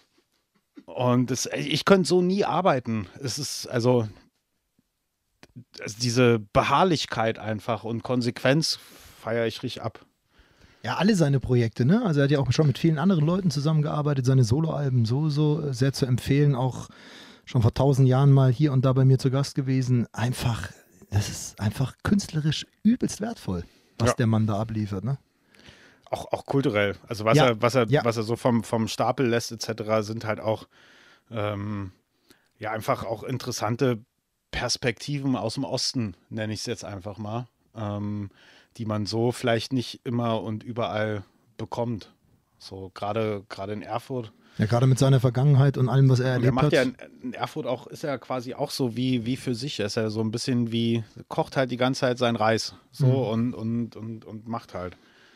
Und ich könnte so nie arbeiten. Es ist also diese Beharrlichkeit einfach und Konsequenz feiere ich richtig ab. Ja, alle seine Projekte, ne? Also er hat ja auch schon mit vielen anderen Leuten zusammengearbeitet, seine Soloalben so sehr zu empfehlen, auch schon vor 1000 Jahren mal hier und da bei mir zu Gast gewesen. Das ist einfach künstlerisch übelst wertvoll, was der Mann da abliefert, ne? Auch kulturell. Also was er so vom Stapel lässt etc. sind halt auch einfach auch interessante Perspektiven aus dem Osten, nenne ich es jetzt einfach mal, die man so vielleicht nicht immer und überall bekommt. So gerade in Erfurt. Ja, gerade mit seiner Vergangenheit und allem, was er erlebt hat. Er macht ja in Erfurt auch, ist er quasi auch so wie für sich. Er ist ja so ein bisschen wie, kocht halt die ganze Zeit seinen Reis so und macht halt.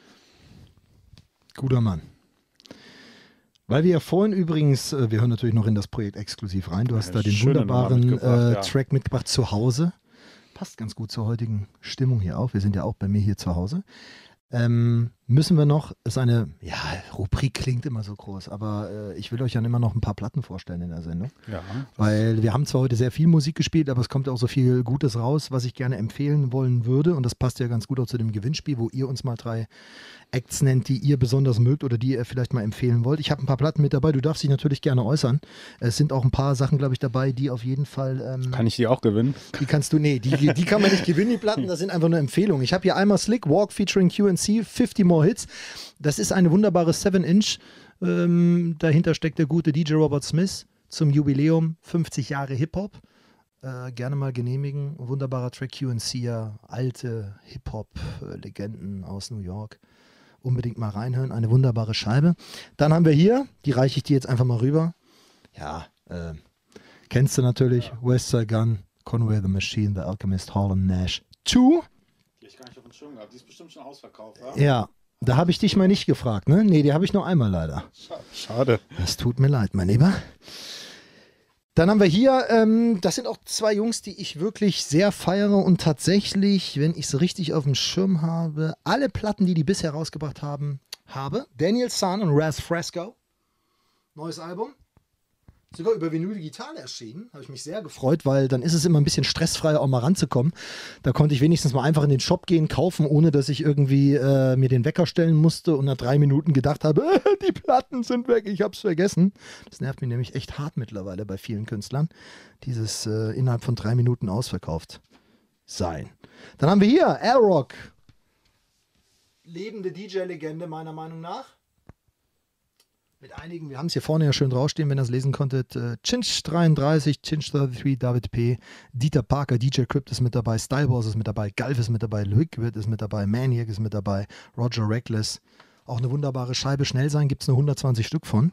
Guter Mann. Weil wir ja vorhin übrigens, wir hören natürlich noch in das Projekt exklusiv rein, du hast da den wunderbaren Track mitgebracht, Zuhause. passt ganz gut zur heutigen Stimmung hier auch. Wir sind ja auch bei mir hier zu Hause. Müssen wir noch, ist eine, ja, Rubrik klingt immer so groß, aber ich will euch dann immer noch ein paar Platten vorstellen in der Sendung. Ja. Weil wir haben zwar heute sehr viel Musik gespielt, aber es kommt auch so viel Gutes raus, was ich gerne empfehlen wollen würde. Und das passt ja ganz gut auch zu dem Gewinnspiel, wo ihr uns mal 3 Acts nennt, die ihr besonders mögt oder die ihr vielleicht mal empfehlen wollt. Ich habe ein paar Platten mit dabei, du darfst dich natürlich gerne äußern. Es sind auch ein paar Sachen, glaube ich, dabei, die auf jeden Fall... Kann ich die auch gewinnen? Die kannst du, nee, die kann man nicht gewinnen, die Platten, das sind einfach nur Empfehlungen. Ich habe hier einmal Slick Walk featuring QNC, 50 More Hits. Das ist eine wunderbare 7-Inch. Dahinter steckt der gute DJ Robert Smith zum Jubiläum 50 Jahre Hip-Hop. Gerne mal genehmigen. Ein wunderbarer Track, QNC, alte Hip-Hop-Legenden aus New York. Unbedingt mal reinhören. Eine wunderbare Scheibe. Dann haben wir hier, die reiche ich dir jetzt einfach mal rüber. Ja, kennst du natürlich. Ja. Westside Gun, Conway the Machine, The Alchemist, Hall & Nash 2. Die ich gar nicht auf dem Schirm gehabt. Die ist bestimmt schon ausverkauft, ja? Ja, da habe ich dich mal nicht gefragt, ne? Nee, die habe ich nur einmal leider. Schade. Das tut mir leid, mein Lieber. Dann haben wir hier, das sind auch 2 Jungs, die ich wirklich sehr feiere und tatsächlich, wenn ich es richtig auf dem Schirm habe, alle Platten, die bisher rausgebracht haben, habe. Daniel San und Raz Fresco. Neues Album. Sogar über Vinyl digital erschienen. Habe ich mich sehr gefreut, weil dann ist es immer ein bisschen stressfreier, auch mal ranzukommen. Da konnte ich wenigstens mal einfach in den Shop gehen, kaufen, ohne dass ich irgendwie mir den Wecker stellen musste und nach 3 Minuten gedacht habe, die Platten sind weg, ich habe es vergessen. Das nervt mich nämlich echt hart mittlerweile bei vielen Künstlern, dieses innerhalb von 3 Minuten ausverkauft sein. Dann haben wir hier L-Rock. Lebende DJ-Legende meiner Meinung nach. Mit einigen, wir haben es hier vorne ja schön draufstehen, wenn ihr es lesen konntet. Chinch 33, Chinch 33, David P., Dieter Parker, DJ Crypt ist mit dabei, Styleboss ist mit dabei, Galv ist mit dabei, Liquid ist mit dabei, Maniac ist mit dabei, Roger Reckless. Auch eine wunderbare Scheibe. Schnell sein, gibt es nur 120 Stück von.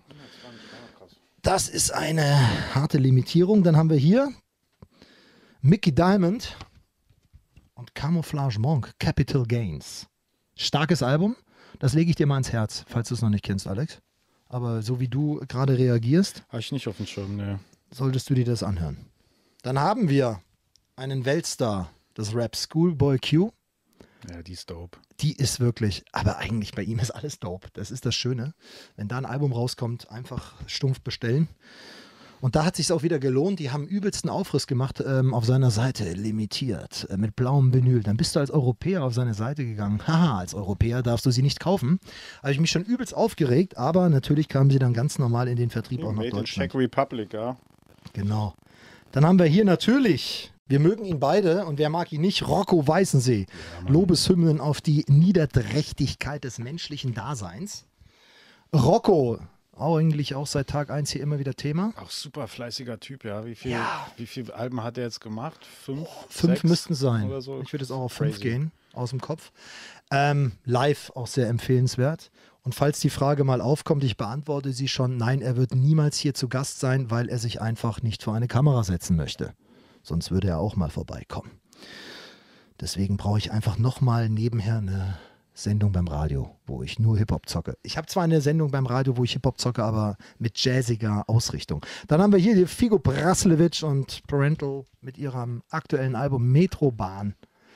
Das ist eine harte Limitierung. Dann haben wir hier Mickey Diamond und Camouflage Monk, Capital Gains. Starkes Album. Das lege ich dir mal ins Herz, falls du es noch nicht kennst, Alex. Aber so wie du gerade reagierst, habe ich nicht auf dem Schirm, ne. Solltest du dir das anhören. Dann haben wir einen Weltstar des Rap, Schoolboy Q. Ja, die ist dope. Die ist wirklich, aber eigentlich bei ihm ist alles dope. Das ist das Schöne. Wenn da ein Album rauskommt, einfach stumpf bestellen. Und da hat es sich auch wieder gelohnt. Die haben übelsten Aufriss gemacht auf seiner Seite, limitiert, mit blauem Vinyl. Dann bist du als Europäer auf seine Seite gegangen. Haha, als Europäer darfst du sie nicht kaufen. Habe ich mich schon übelst aufgeregt, aber natürlich kamen sie dann ganz normal in den Vertrieb auch nach Deutschland. Czech Republic, ja. Genau. Dann haben wir hier natürlich, wir mögen ihn beide und wer mag ihn nicht, Rocco Weißensee. Ja, Lobeshymnen auf die Niederträchtigkeit des menschlichen Daseins. Rocco, eigentlich auch seit Tag 1 hier immer wieder Thema. Auch super fleißiger Typ, ja. Wie viele Alben hat er jetzt gemacht? 5? 5 müssten es sein. Oder so? Ich würde jetzt auch auf 5 gehen, aus dem Kopf. Live auch sehr empfehlenswert. Und falls die Frage mal aufkommt, ich beantworte sie schon, nein, er wird niemals hier zu Gast sein, weil er sich einfach nicht vor eine Kamera setzen möchte. Sonst würde er auch mal vorbeikommen. Deswegen brauche ich einfach nochmal nebenher eine Sendung beim Radio, wo ich nur Hip-Hop zocke. Ich habe zwar eine Sendung beim Radio, wo ich Hip-Hop zocke, aber mit jazziger Ausrichtung. Dann haben wir hier die Figo Braslewitsch und Parental mit ihrem aktuellen Album Metrobahn.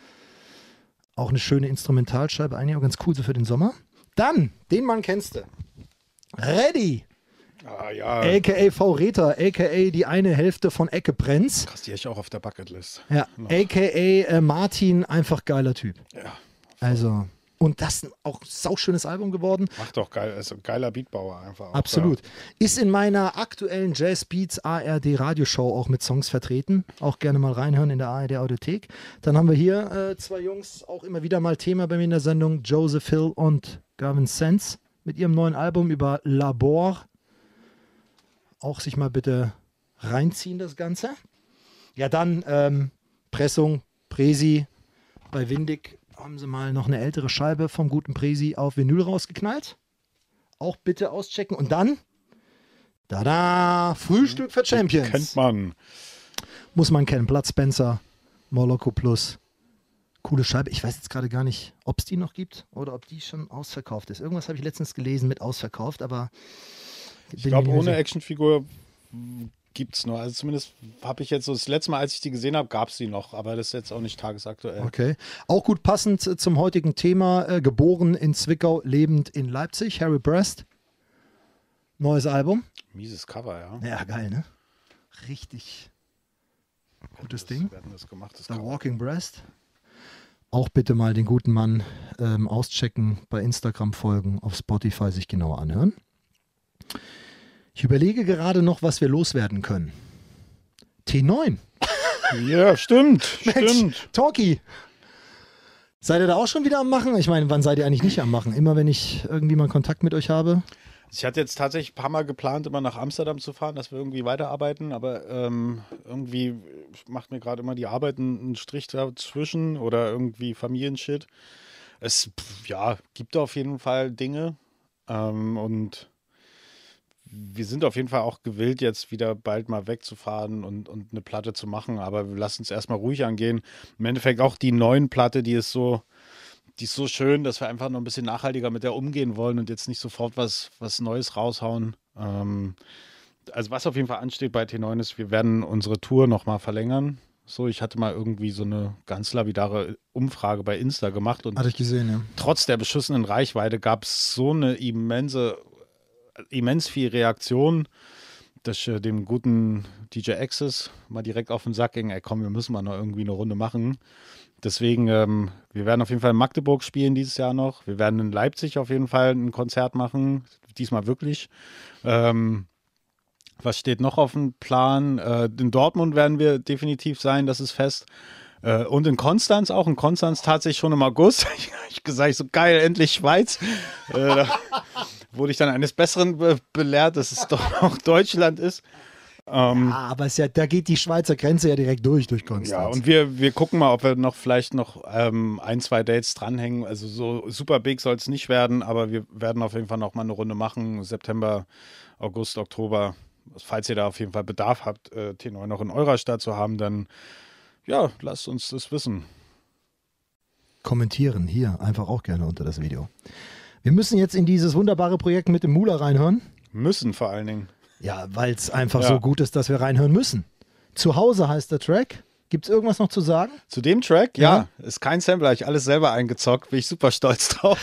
Auch eine schöne Instrumentalscheibe, eigentlich auch ganz cool so für den Sommer. Dann, den Mann kennst du. Ready. Ah, ja. A.k.a. V-Reta, a.k.a. die eine Hälfte von Ecke Brenz. Krass, die habe ich auch auf der Bucketlist. Ja, a.k.a. Martin, einfach geiler Typ. Ja. Also, und das ist auch ein sauschönes Album geworden. Macht doch geil, also geiler Beatbauer einfach. Auch, absolut. Ja. Ist in meiner aktuellen Jazz Beats ARD Radioshow auch mit Songs vertreten. Auch gerne mal reinhören in der ARD Audiothek. Dann haben wir hier 2 Jungs, auch immer wieder mal Thema bei mir in der Sendung. Joseph Hill und Gavin Sense mit ihrem neuen Album über Labor. Auch sich mal bitte reinziehen, das Ganze. Ja, dann Pressung, Presi. Bei Windig haben sie mal noch eine ältere Scheibe vom guten Presi auf Vinyl rausgeknallt. Auch bitte auschecken. Und dann, Frühstück für Champions. Kennt man. Muss man kennen. Blood Spencer, Moloko Plus. Coole Scheibe. Ich weiß jetzt gerade gar nicht, ob es die noch gibt oder ob die schon ausverkauft ist. Irgendwas habe ich letztens gelesen mit ausverkauft, aber ich glaube, ohne Actionfigur gibt's noch. Also zumindest habe ich jetzt so das letzte Mal, als ich die gesehen habe, gab es die noch, aber das ist jetzt auch nicht tagesaktuell. Okay. Auch gut passend zum heutigen Thema, geboren in Zwickau, lebend in Leipzig, Harry Brest. Neues Album. Mieses Cover, ja. Ja, geil, ne? Richtig gutes Ding. Wir hatten das gemacht, das The Cover. Walking Breast. Auch bitte mal den guten Mann auschecken, bei Instagram folgen, auf Spotify sich genauer anhören. Ich überlege gerade noch, was wir loswerden können. T9. Ja, stimmt. Mensch, Stimmt. Talkie. Seid ihr da auch schon wieder am Machen? Ich meine, wann seid ihr eigentlich nicht am Machen? Immer wenn ich irgendwie mal Kontakt mit euch habe? Ich hatte jetzt tatsächlich ein paar Mal geplant, immer nach Amsterdam zu fahren, dass wir irgendwie weiterarbeiten, aber irgendwie macht mir gerade immer die Arbeit einen Strich dazwischen oder irgendwie Familienshit. Es gibt auf jeden Fall Dinge und wir sind auf jeden Fall auch gewillt, jetzt wieder bald mal wegzufahren und eine Platte zu machen, aber wir lassen es erstmal ruhig angehen. Im Endeffekt auch die neuen Platte, die ist so schön, dass wir einfach noch ein bisschen nachhaltiger mit der umgehen wollen und jetzt nicht sofort was Neues raushauen. Also was auf jeden Fall ansteht bei T9 ist, wir werden unsere Tour nochmal verlängern. So, ich hatte mal irgendwie so eine ganz lapidare Umfrage bei Insta gemacht und hatte ich gesehen, ja. Trotz der beschissenen Reichweite gab es so eine immens viel Reaktion, dass ich dem guten DJ Access mal direkt auf den Sack ging, ey komm, wir müssen mal noch irgendwie eine Runde machen. Deswegen, wir werden auf jeden Fall in Magdeburg spielen dieses Jahr noch. Wir werden in Leipzig auf jeden Fall ein Konzert machen, diesmal wirklich. Was steht noch auf dem Plan? In Dortmund werden wir definitiv sein, das ist fest. Und in Konstanz auch. In Konstanz tatsächlich schon im August. Ich gesagt, so geil, endlich Schweiz. Da wurde ich dann eines Besseren belehrt, dass es doch noch Deutschland ist. Aber da geht die Schweizer Grenze ja direkt durch Konstanz. Ja, und wir gucken mal, ob wir vielleicht noch 1, 2 Dates dranhängen. Also so super big soll es nicht werden, aber wir werden auf jeden Fall noch mal eine Runde machen. September, August, Oktober. Falls ihr da auf jeden Fall Bedarf habt, T9 noch in eurer Stadt zu haben, dann ja, lasst uns das wissen. Kommentieren hier einfach auch gerne unter das Video. Wir müssen jetzt in dieses wunderbare Projekt mit dem Mula reinhören. Müssen vor allen Dingen. Ja, weil es einfach so gut ist, dass wir reinhören müssen. Zuhause heißt der Track. Gibt es irgendwas noch zu sagen? Zu dem Track? Ja, ist kein Sampler. Ich alles selber eingezockt. Bin ich super stolz drauf.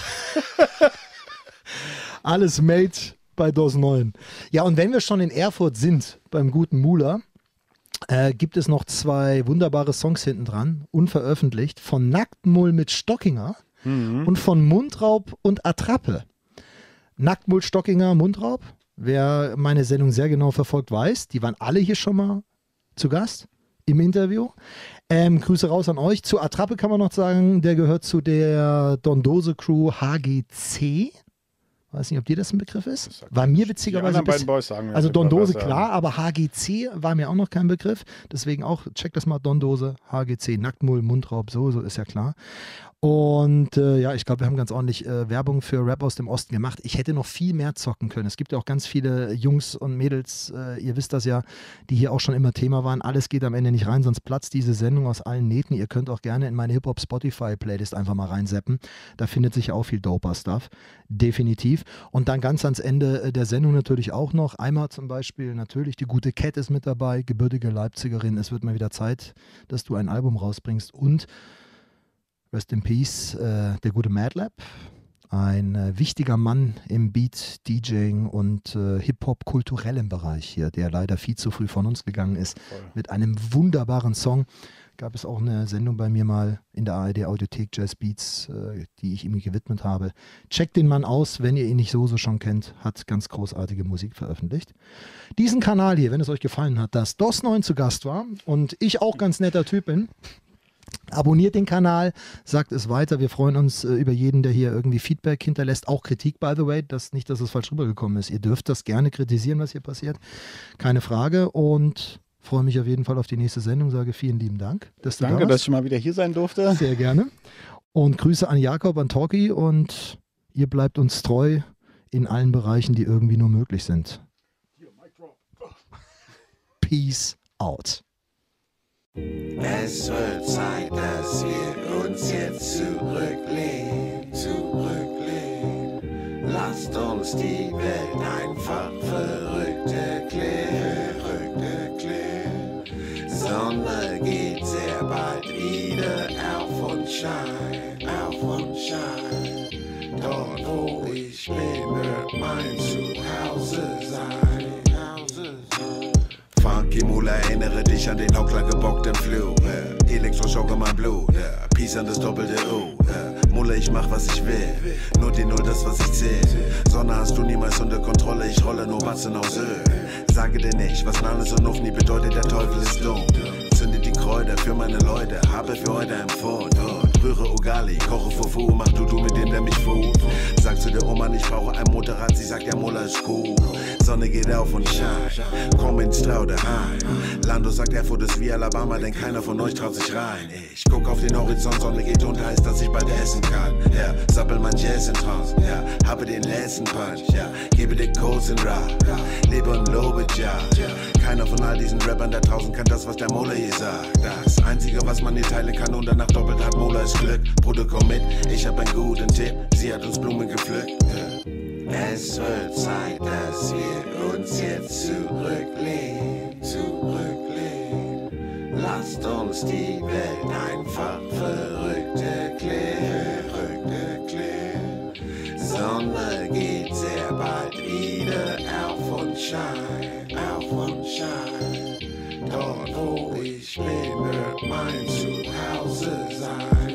Alles made bei DOS 9. Ja, und wenn wir schon in Erfurt sind, beim guten Mula, gibt es noch 2 wunderbare Songs hinten dran, unveröffentlicht, von Nacktmull mit Stockinger und von Mundraub und Attrappe. Nacktmull, Stockinger, Mundraub. Wer meine Sendung sehr genau verfolgt, weiß, die waren alle hier schon mal zu Gast im Interview. Grüße raus an euch. Zu Attrappe kann man noch sagen, der gehört zu der Dondose Crew HGC. Weiß nicht, ob dir das ein Begriff ist. War mir witzigerweise die beiden Boys sagen mir also Dondose was, klar, aber HGC war mir auch noch kein Begriff. Deswegen auch, check das mal, Dondose, HGC, Nacktmull, Mundraub, so ist ja klar. Und ja, ich glaube, wir haben ganz ordentlich Werbung für Rap aus dem Osten gemacht. Ich hätte noch viel mehr zocken können. Es gibt ja auch ganz viele Jungs und Mädels, ihr wisst das ja, die hier auch schon immer Thema waren. Alles geht am Ende nicht rein, sonst platzt diese Sendung aus allen Nähten. Ihr könnt auch gerne in meine Hip-Hop-Spotify-Playlist einfach mal reinseppen. Da findet sich auch viel doper Stuff. Definitiv. Und dann ganz ans Ende der Sendung natürlich auch noch. Einmal zum Beispiel natürlich, die gute Cat ist mit dabei, gebürtige Leipzigerin. Es wird mal wieder Zeit, dass du ein Album rausbringst. Und Rest in Peace, der gute Madlab, ein wichtiger Mann im Beat, DJing und Hip-Hop-kulturellen Bereich hier, der leider viel zu früh von uns gegangen ist, mit einem wunderbaren Song. Gab es auch eine Sendung bei mir mal in der ARD Audiothek Jazz Beats, die ich ihm gewidmet habe. Checkt den Mann aus, wenn ihr ihn nicht so schon kennt, hat ganz großartige Musik veröffentlicht. Diesen Kanal hier, wenn es euch gefallen hat, dass DOS 9 zu Gast war und ich auch ganz netter Typ bin, abonniert den Kanal, sagt es weiter. Wir freuen uns über jeden, der hier irgendwie Feedback hinterlässt. Auch Kritik, by the way. Nicht, dass es falsch rübergekommen ist. Ihr dürft das gerne kritisieren, was hier passiert. Keine Frage. Und freue mich auf jeden Fall auf die nächste Sendung. Sage vielen lieben Dank, dass du da warst. Danke, dass ich mal wieder hier sein durfte. Sehr gerne. Und Grüße an Jakob, an Talkie. Und ihr bleibt uns treu in allen Bereichen, die irgendwie nur möglich sind. Peace out. Es wird Zeit, dass wir uns jetzt zurücklehnen. Lasst uns die Welt einfach verrückt erklären. Schein, auf und Schein. Dort wo ich bin, wird mein Zuhause sein. Funky Mula, erinnere dich an den Hockler gebockten Flur. Elektroschock in mein Blut, Peace an das doppelte O. Mulla, ich mach was ich will, nur das was ich zähl. Sonne hast du niemals unter Kontrolle, ich rolle nur Batzen aus Öl. Sage dir nicht, was Nannes und Ufni bedeutet, der Teufel ist dumm. Zünde die Kräuter für meine Leute, habe für heute empfohlen. Rühre Ugali, koche Fufu, mach du mit dem, der mich fuhrt. Sag zu der Oma, ich brauche ein Motorrad, sie sagt, ja Mulla ist cool. Sonne geht auf und scheint, komm ins Traude heim. Lando sagt, Erfurt ist wie Alabama, denn keiner von euch traut sich rein. Ich guck auf den Horizont, Sonne geht unter, heißt, dass ich bald essen kann. Ja, sappel mein Jazz in Trance, ja, habe den letzten Punch, ja, gebe dir Codes in Ra, lebe und lobe, ja. Keiner von all diesen Rappern da draußen kann das, was der Mola hier sagt. Das Einzige, was man hier teilen kann und danach doppelt hat, Mola ist Glück. Bruder, komm mit, ich hab einen guten Tipp, sie hat uns Blumen gepflückt. Ja. Es wird Zeit, dass wir uns jetzt zurücklehnen. Lasst uns die Welt einfach verrückt erklären. Sonne geht sehr bald wieder auf und scheint. Dort wo ich bin, wird mein Zuhause sein.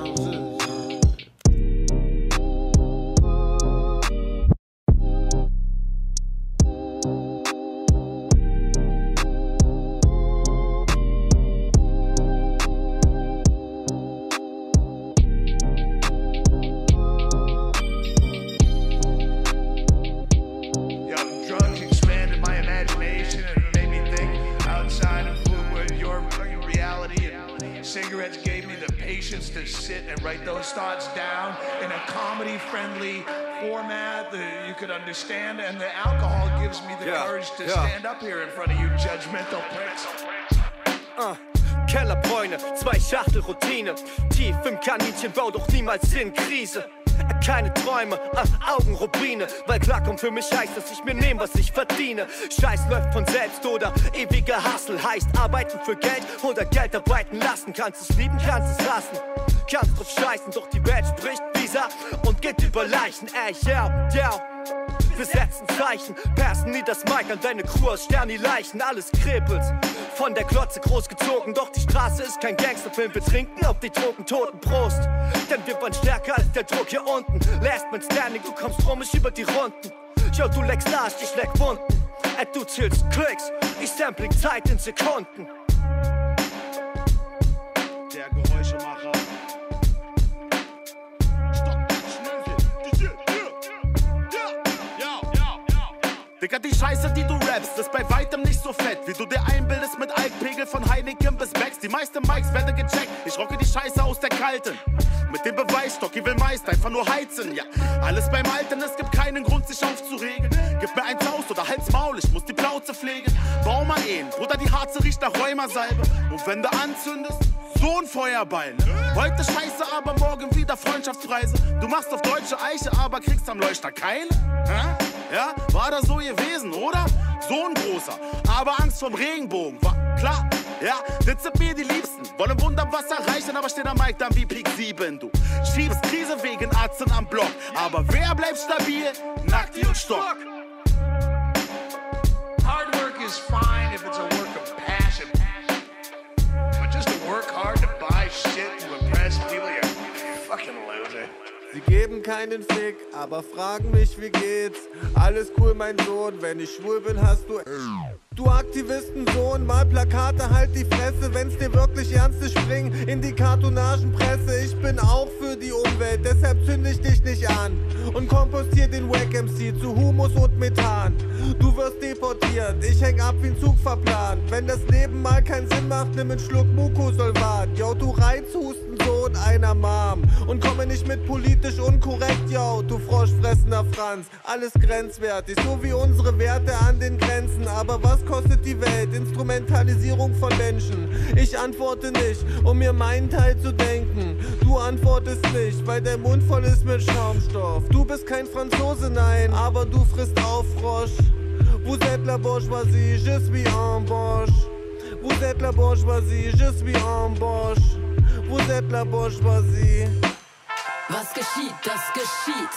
To sit and write those thoughts down in a comedy-friendly format that you could understand, and the alcohol gives me the courage to stand up here in front of you judgmental pricks. Kellerbräune, 2 Schachtel Routine, tief im Kaninchenbau, doch niemals in Krise. Keine Träume, Augenrubine, weil klarkommt für mich heißt, dass ich mir nehme, was ich verdiene. Scheiß läuft von selbst oder ewiger Hustle heißt arbeiten für Geld oder Geld arbeiten lassen. Kannst es lieben, kannst es hassen, kannst drauf scheißen, doch die Welt spricht Visa und geht über Leichen. Ey, yo. Wir setzen Zeichen, persen nie das Mic an deine Crew aus Sterni-Leichen. Alles kribbelt, von der Glotze großgezogen, doch die Straße ist kein Gangsterfilm. Wir trinken auf die Drogen, toten Prost, denn wir waren stärker als der Druck hier unten. Last man standing, du kommst rum, ich über die Runden. Yo, du leckst Arsch, ich leck Wunden. Du zählst Klicks, ich sampling Zeit in Sekunden. Der Geräuschemacher. Digga, die Scheiße, die du rappst, ist bei weitem nicht so fett, wie du dir einbildest mit Alkpegel von Heineken bis Becks. Die meisten Mics werden gecheckt, ich rocke die Scheiße aus der Kalten. Mit dem Beweisstock, ich will meist einfach nur heizen, ja. Alles beim Alten, es gibt keinen Grund, sich aufzuregen. Gib mir eins aus oder halt's Maul, ich muss die Plauze pflegen. Bau mal Bruder, die Harze riecht nach Rheumasalbe. Und wenn du anzündest, so ein Feuerball. Heute Scheiße, aber morgen wieder Freundschaftspreise. Du machst auf deutsche Eiche, aber kriegst am Leuchter Keile. Ja, war das so gewesen, oder? So ein großer, aber Angst vom Regenbogen. War klar, ja, das sind mir die Liebsten. Wollen Wunder was erreichen, aber steht am Mic dann wie Pik 7, du. Schiebst Krise wegen Atzen am Block. Aber wer bleibt stabil? Nackt und Stock. Hard work is fine if it's a work of passion. But just to work hard to buy shit to impress people, you're fucking loser. Sie geben keinen Fick, aber fragen mich, wie geht's? Alles cool, mein Sohn, wenn ich schwul bin, hast du... Du Aktivistensohn, mal Plakate, halt die Fresse, wenn's dir wirklich ernst ist, spring in die Kartonagenpresse. Ich bin auch für die Umwelt, deshalb zünd ich dich nicht an und kompostier den Wack-MC zu Humus und Methan. Du wirst deportiert, ich häng ab wie ein Zug verplant. Wenn das Leben mal keinen Sinn macht, nimm einen Schluck Mukosolvat. Yo, du Reizhustensohn einer Mom und komme nicht mit politisch unkorrekt, yo, du froschfressender Franz. Alles grenzwertig, so wie unsere Werte an den Grenzen, aber was kostet die Welt? Instrumentalisierung von Menschen. Ich antworte nicht, um mir meinen Teil zu denken. Du antwortest nicht, weil dein Mund voll ist mit Schaumstoff. Du bist kein Franzose, nein, aber du frisst auf Frosch. Vous êtes la bourgeoisie, je suis en Bosch. Vous êtes la bourgeoisie, je suis en Bosch. Vous êtes la bourgeoisie. Was geschieht, das geschieht.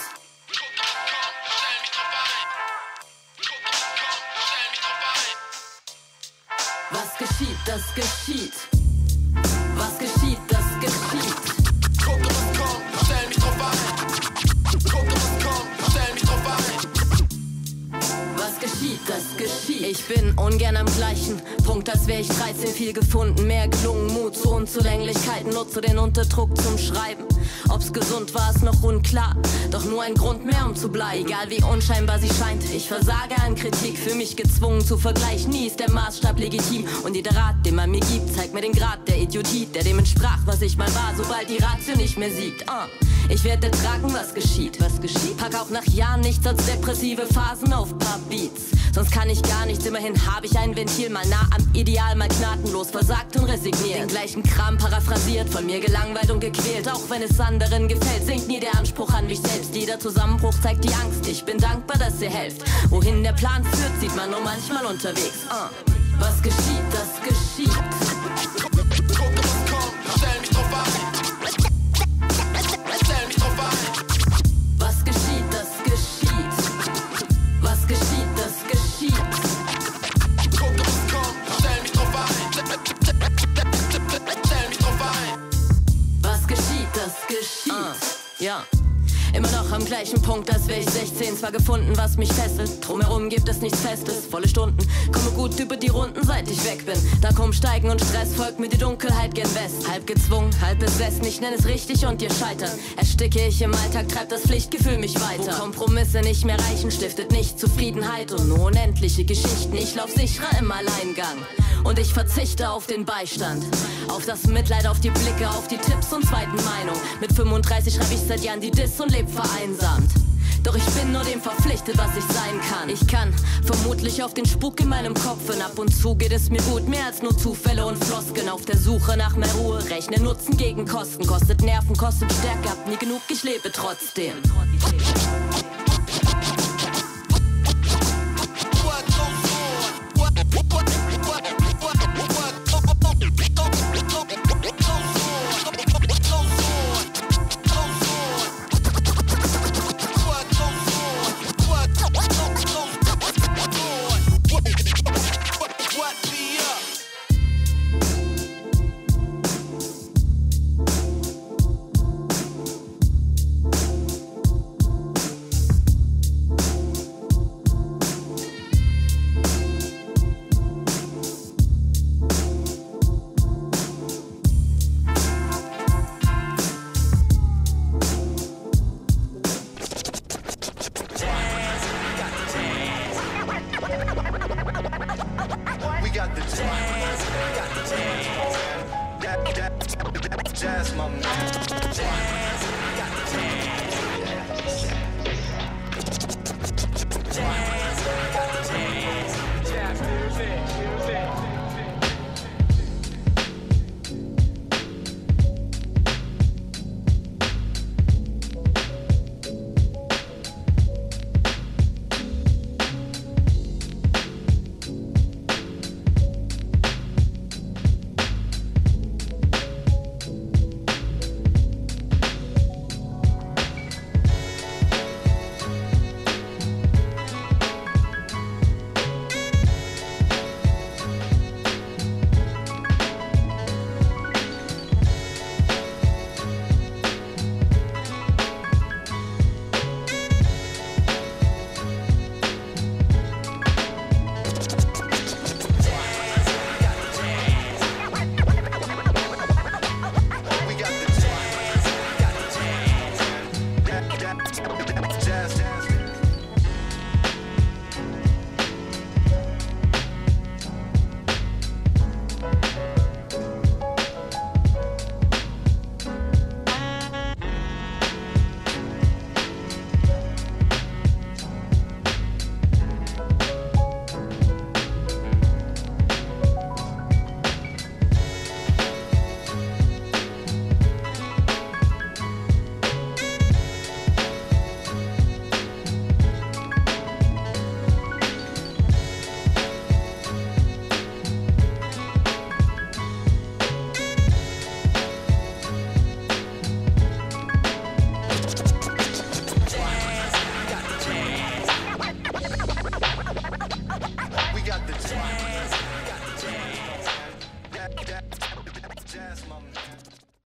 Was geschieht, das geschieht. Was geschieht, das geschieht. Gucke, was kommt, stell mich drauf ein. Gucke, was kommt, stell mich drauf ein. Was geschieht, das geschieht. Ich bin ungern am gleichen Punkt, als wär ich 13, viel gefunden, mehr gelungen, Mut zu Unzulänglichkeiten, nutze den Unterdruck zum Schreiben. Ob's gesund war, ist noch unklar, doch nur ein Grund mehr, um zu bleiben. Egal wie unscheinbar sie scheint, ich versage an Kritik, für mich gezwungen zu vergleichen. Nie ist der Maßstab legitim und jeder Rat, den man mir gibt, zeigt mir den Grad der Idiotie, der dem entsprach, was ich mal war, sobald die Ratio nicht mehr siegt. Ich werde ertragen, was geschieht. Was geschieht? Pack auch nach Jahren nichts als depressive Phasen auf paar Beats. Sonst kann ich gar nichts, immerhin habe ich ein Ventil, mal nah am Ideal, mal gnadenlos versagt und resigniert. Den gleichen Kram paraphrasiert, von mir gelangweilt und gequält, auch wenn es anderen gefällt, sinkt nie der Anspruch an mich selbst. Jeder Zusammenbruch zeigt die Angst, ich bin dankbar, dass ihr helft. Wohin der Plan führt, sieht man nur manchmal unterwegs. Was geschieht, das geschieht. Gucke, was kommt, stell mich drauf ein. Stell mich drauf ein. Was geschieht, das geschieht. Was geschieht, das geschieht. Gucke, was kommt, stell mich drauf ein. Stell mich drauf ein. Was geschieht, das geschieht. Ja. Immer noch am gleichen Punkt, als wär ich 16. Zwar gefunden, was mich fesselt, drumherum gibt es nichts Festes. Volle Stunden, komme gut über die Runden, seit ich weg bin. Dank Umsteigen und Stress folgt mir die Dunkelheit gen West. Halb gezwungen, halb besessen, ich nenne es richtig und ihr scheitern. Ersticke ich im Alltag, treibt das Pflichtgefühl mich weiter. Wo Kompromisse nicht mehr reichen, stiftet nicht Zufriedenheit und nur unendliche Geschichten. Ich lauf sicherer im Alleingang. Und ich verzichte auf den Beistand, auf das Mitleid, auf die Blicke, auf die Tipps und zweiten Meinung. Mit 35 schreib ich seit Jahren die Diss und leb vereinsamt. Doch ich bin nur dem verpflichtet, was ich sein kann. Ich kann vermutlich auf den Spuk in meinem Kopf hin. Ab und zu geht es mir gut, mehr als nur Zufälle und Floskeln. Auf der Suche nach mehr Ruhe, rechne Nutzen gegen Kosten. Kostet Nerven, kostet Stärke, hab nie genug, ich lebe trotzdem.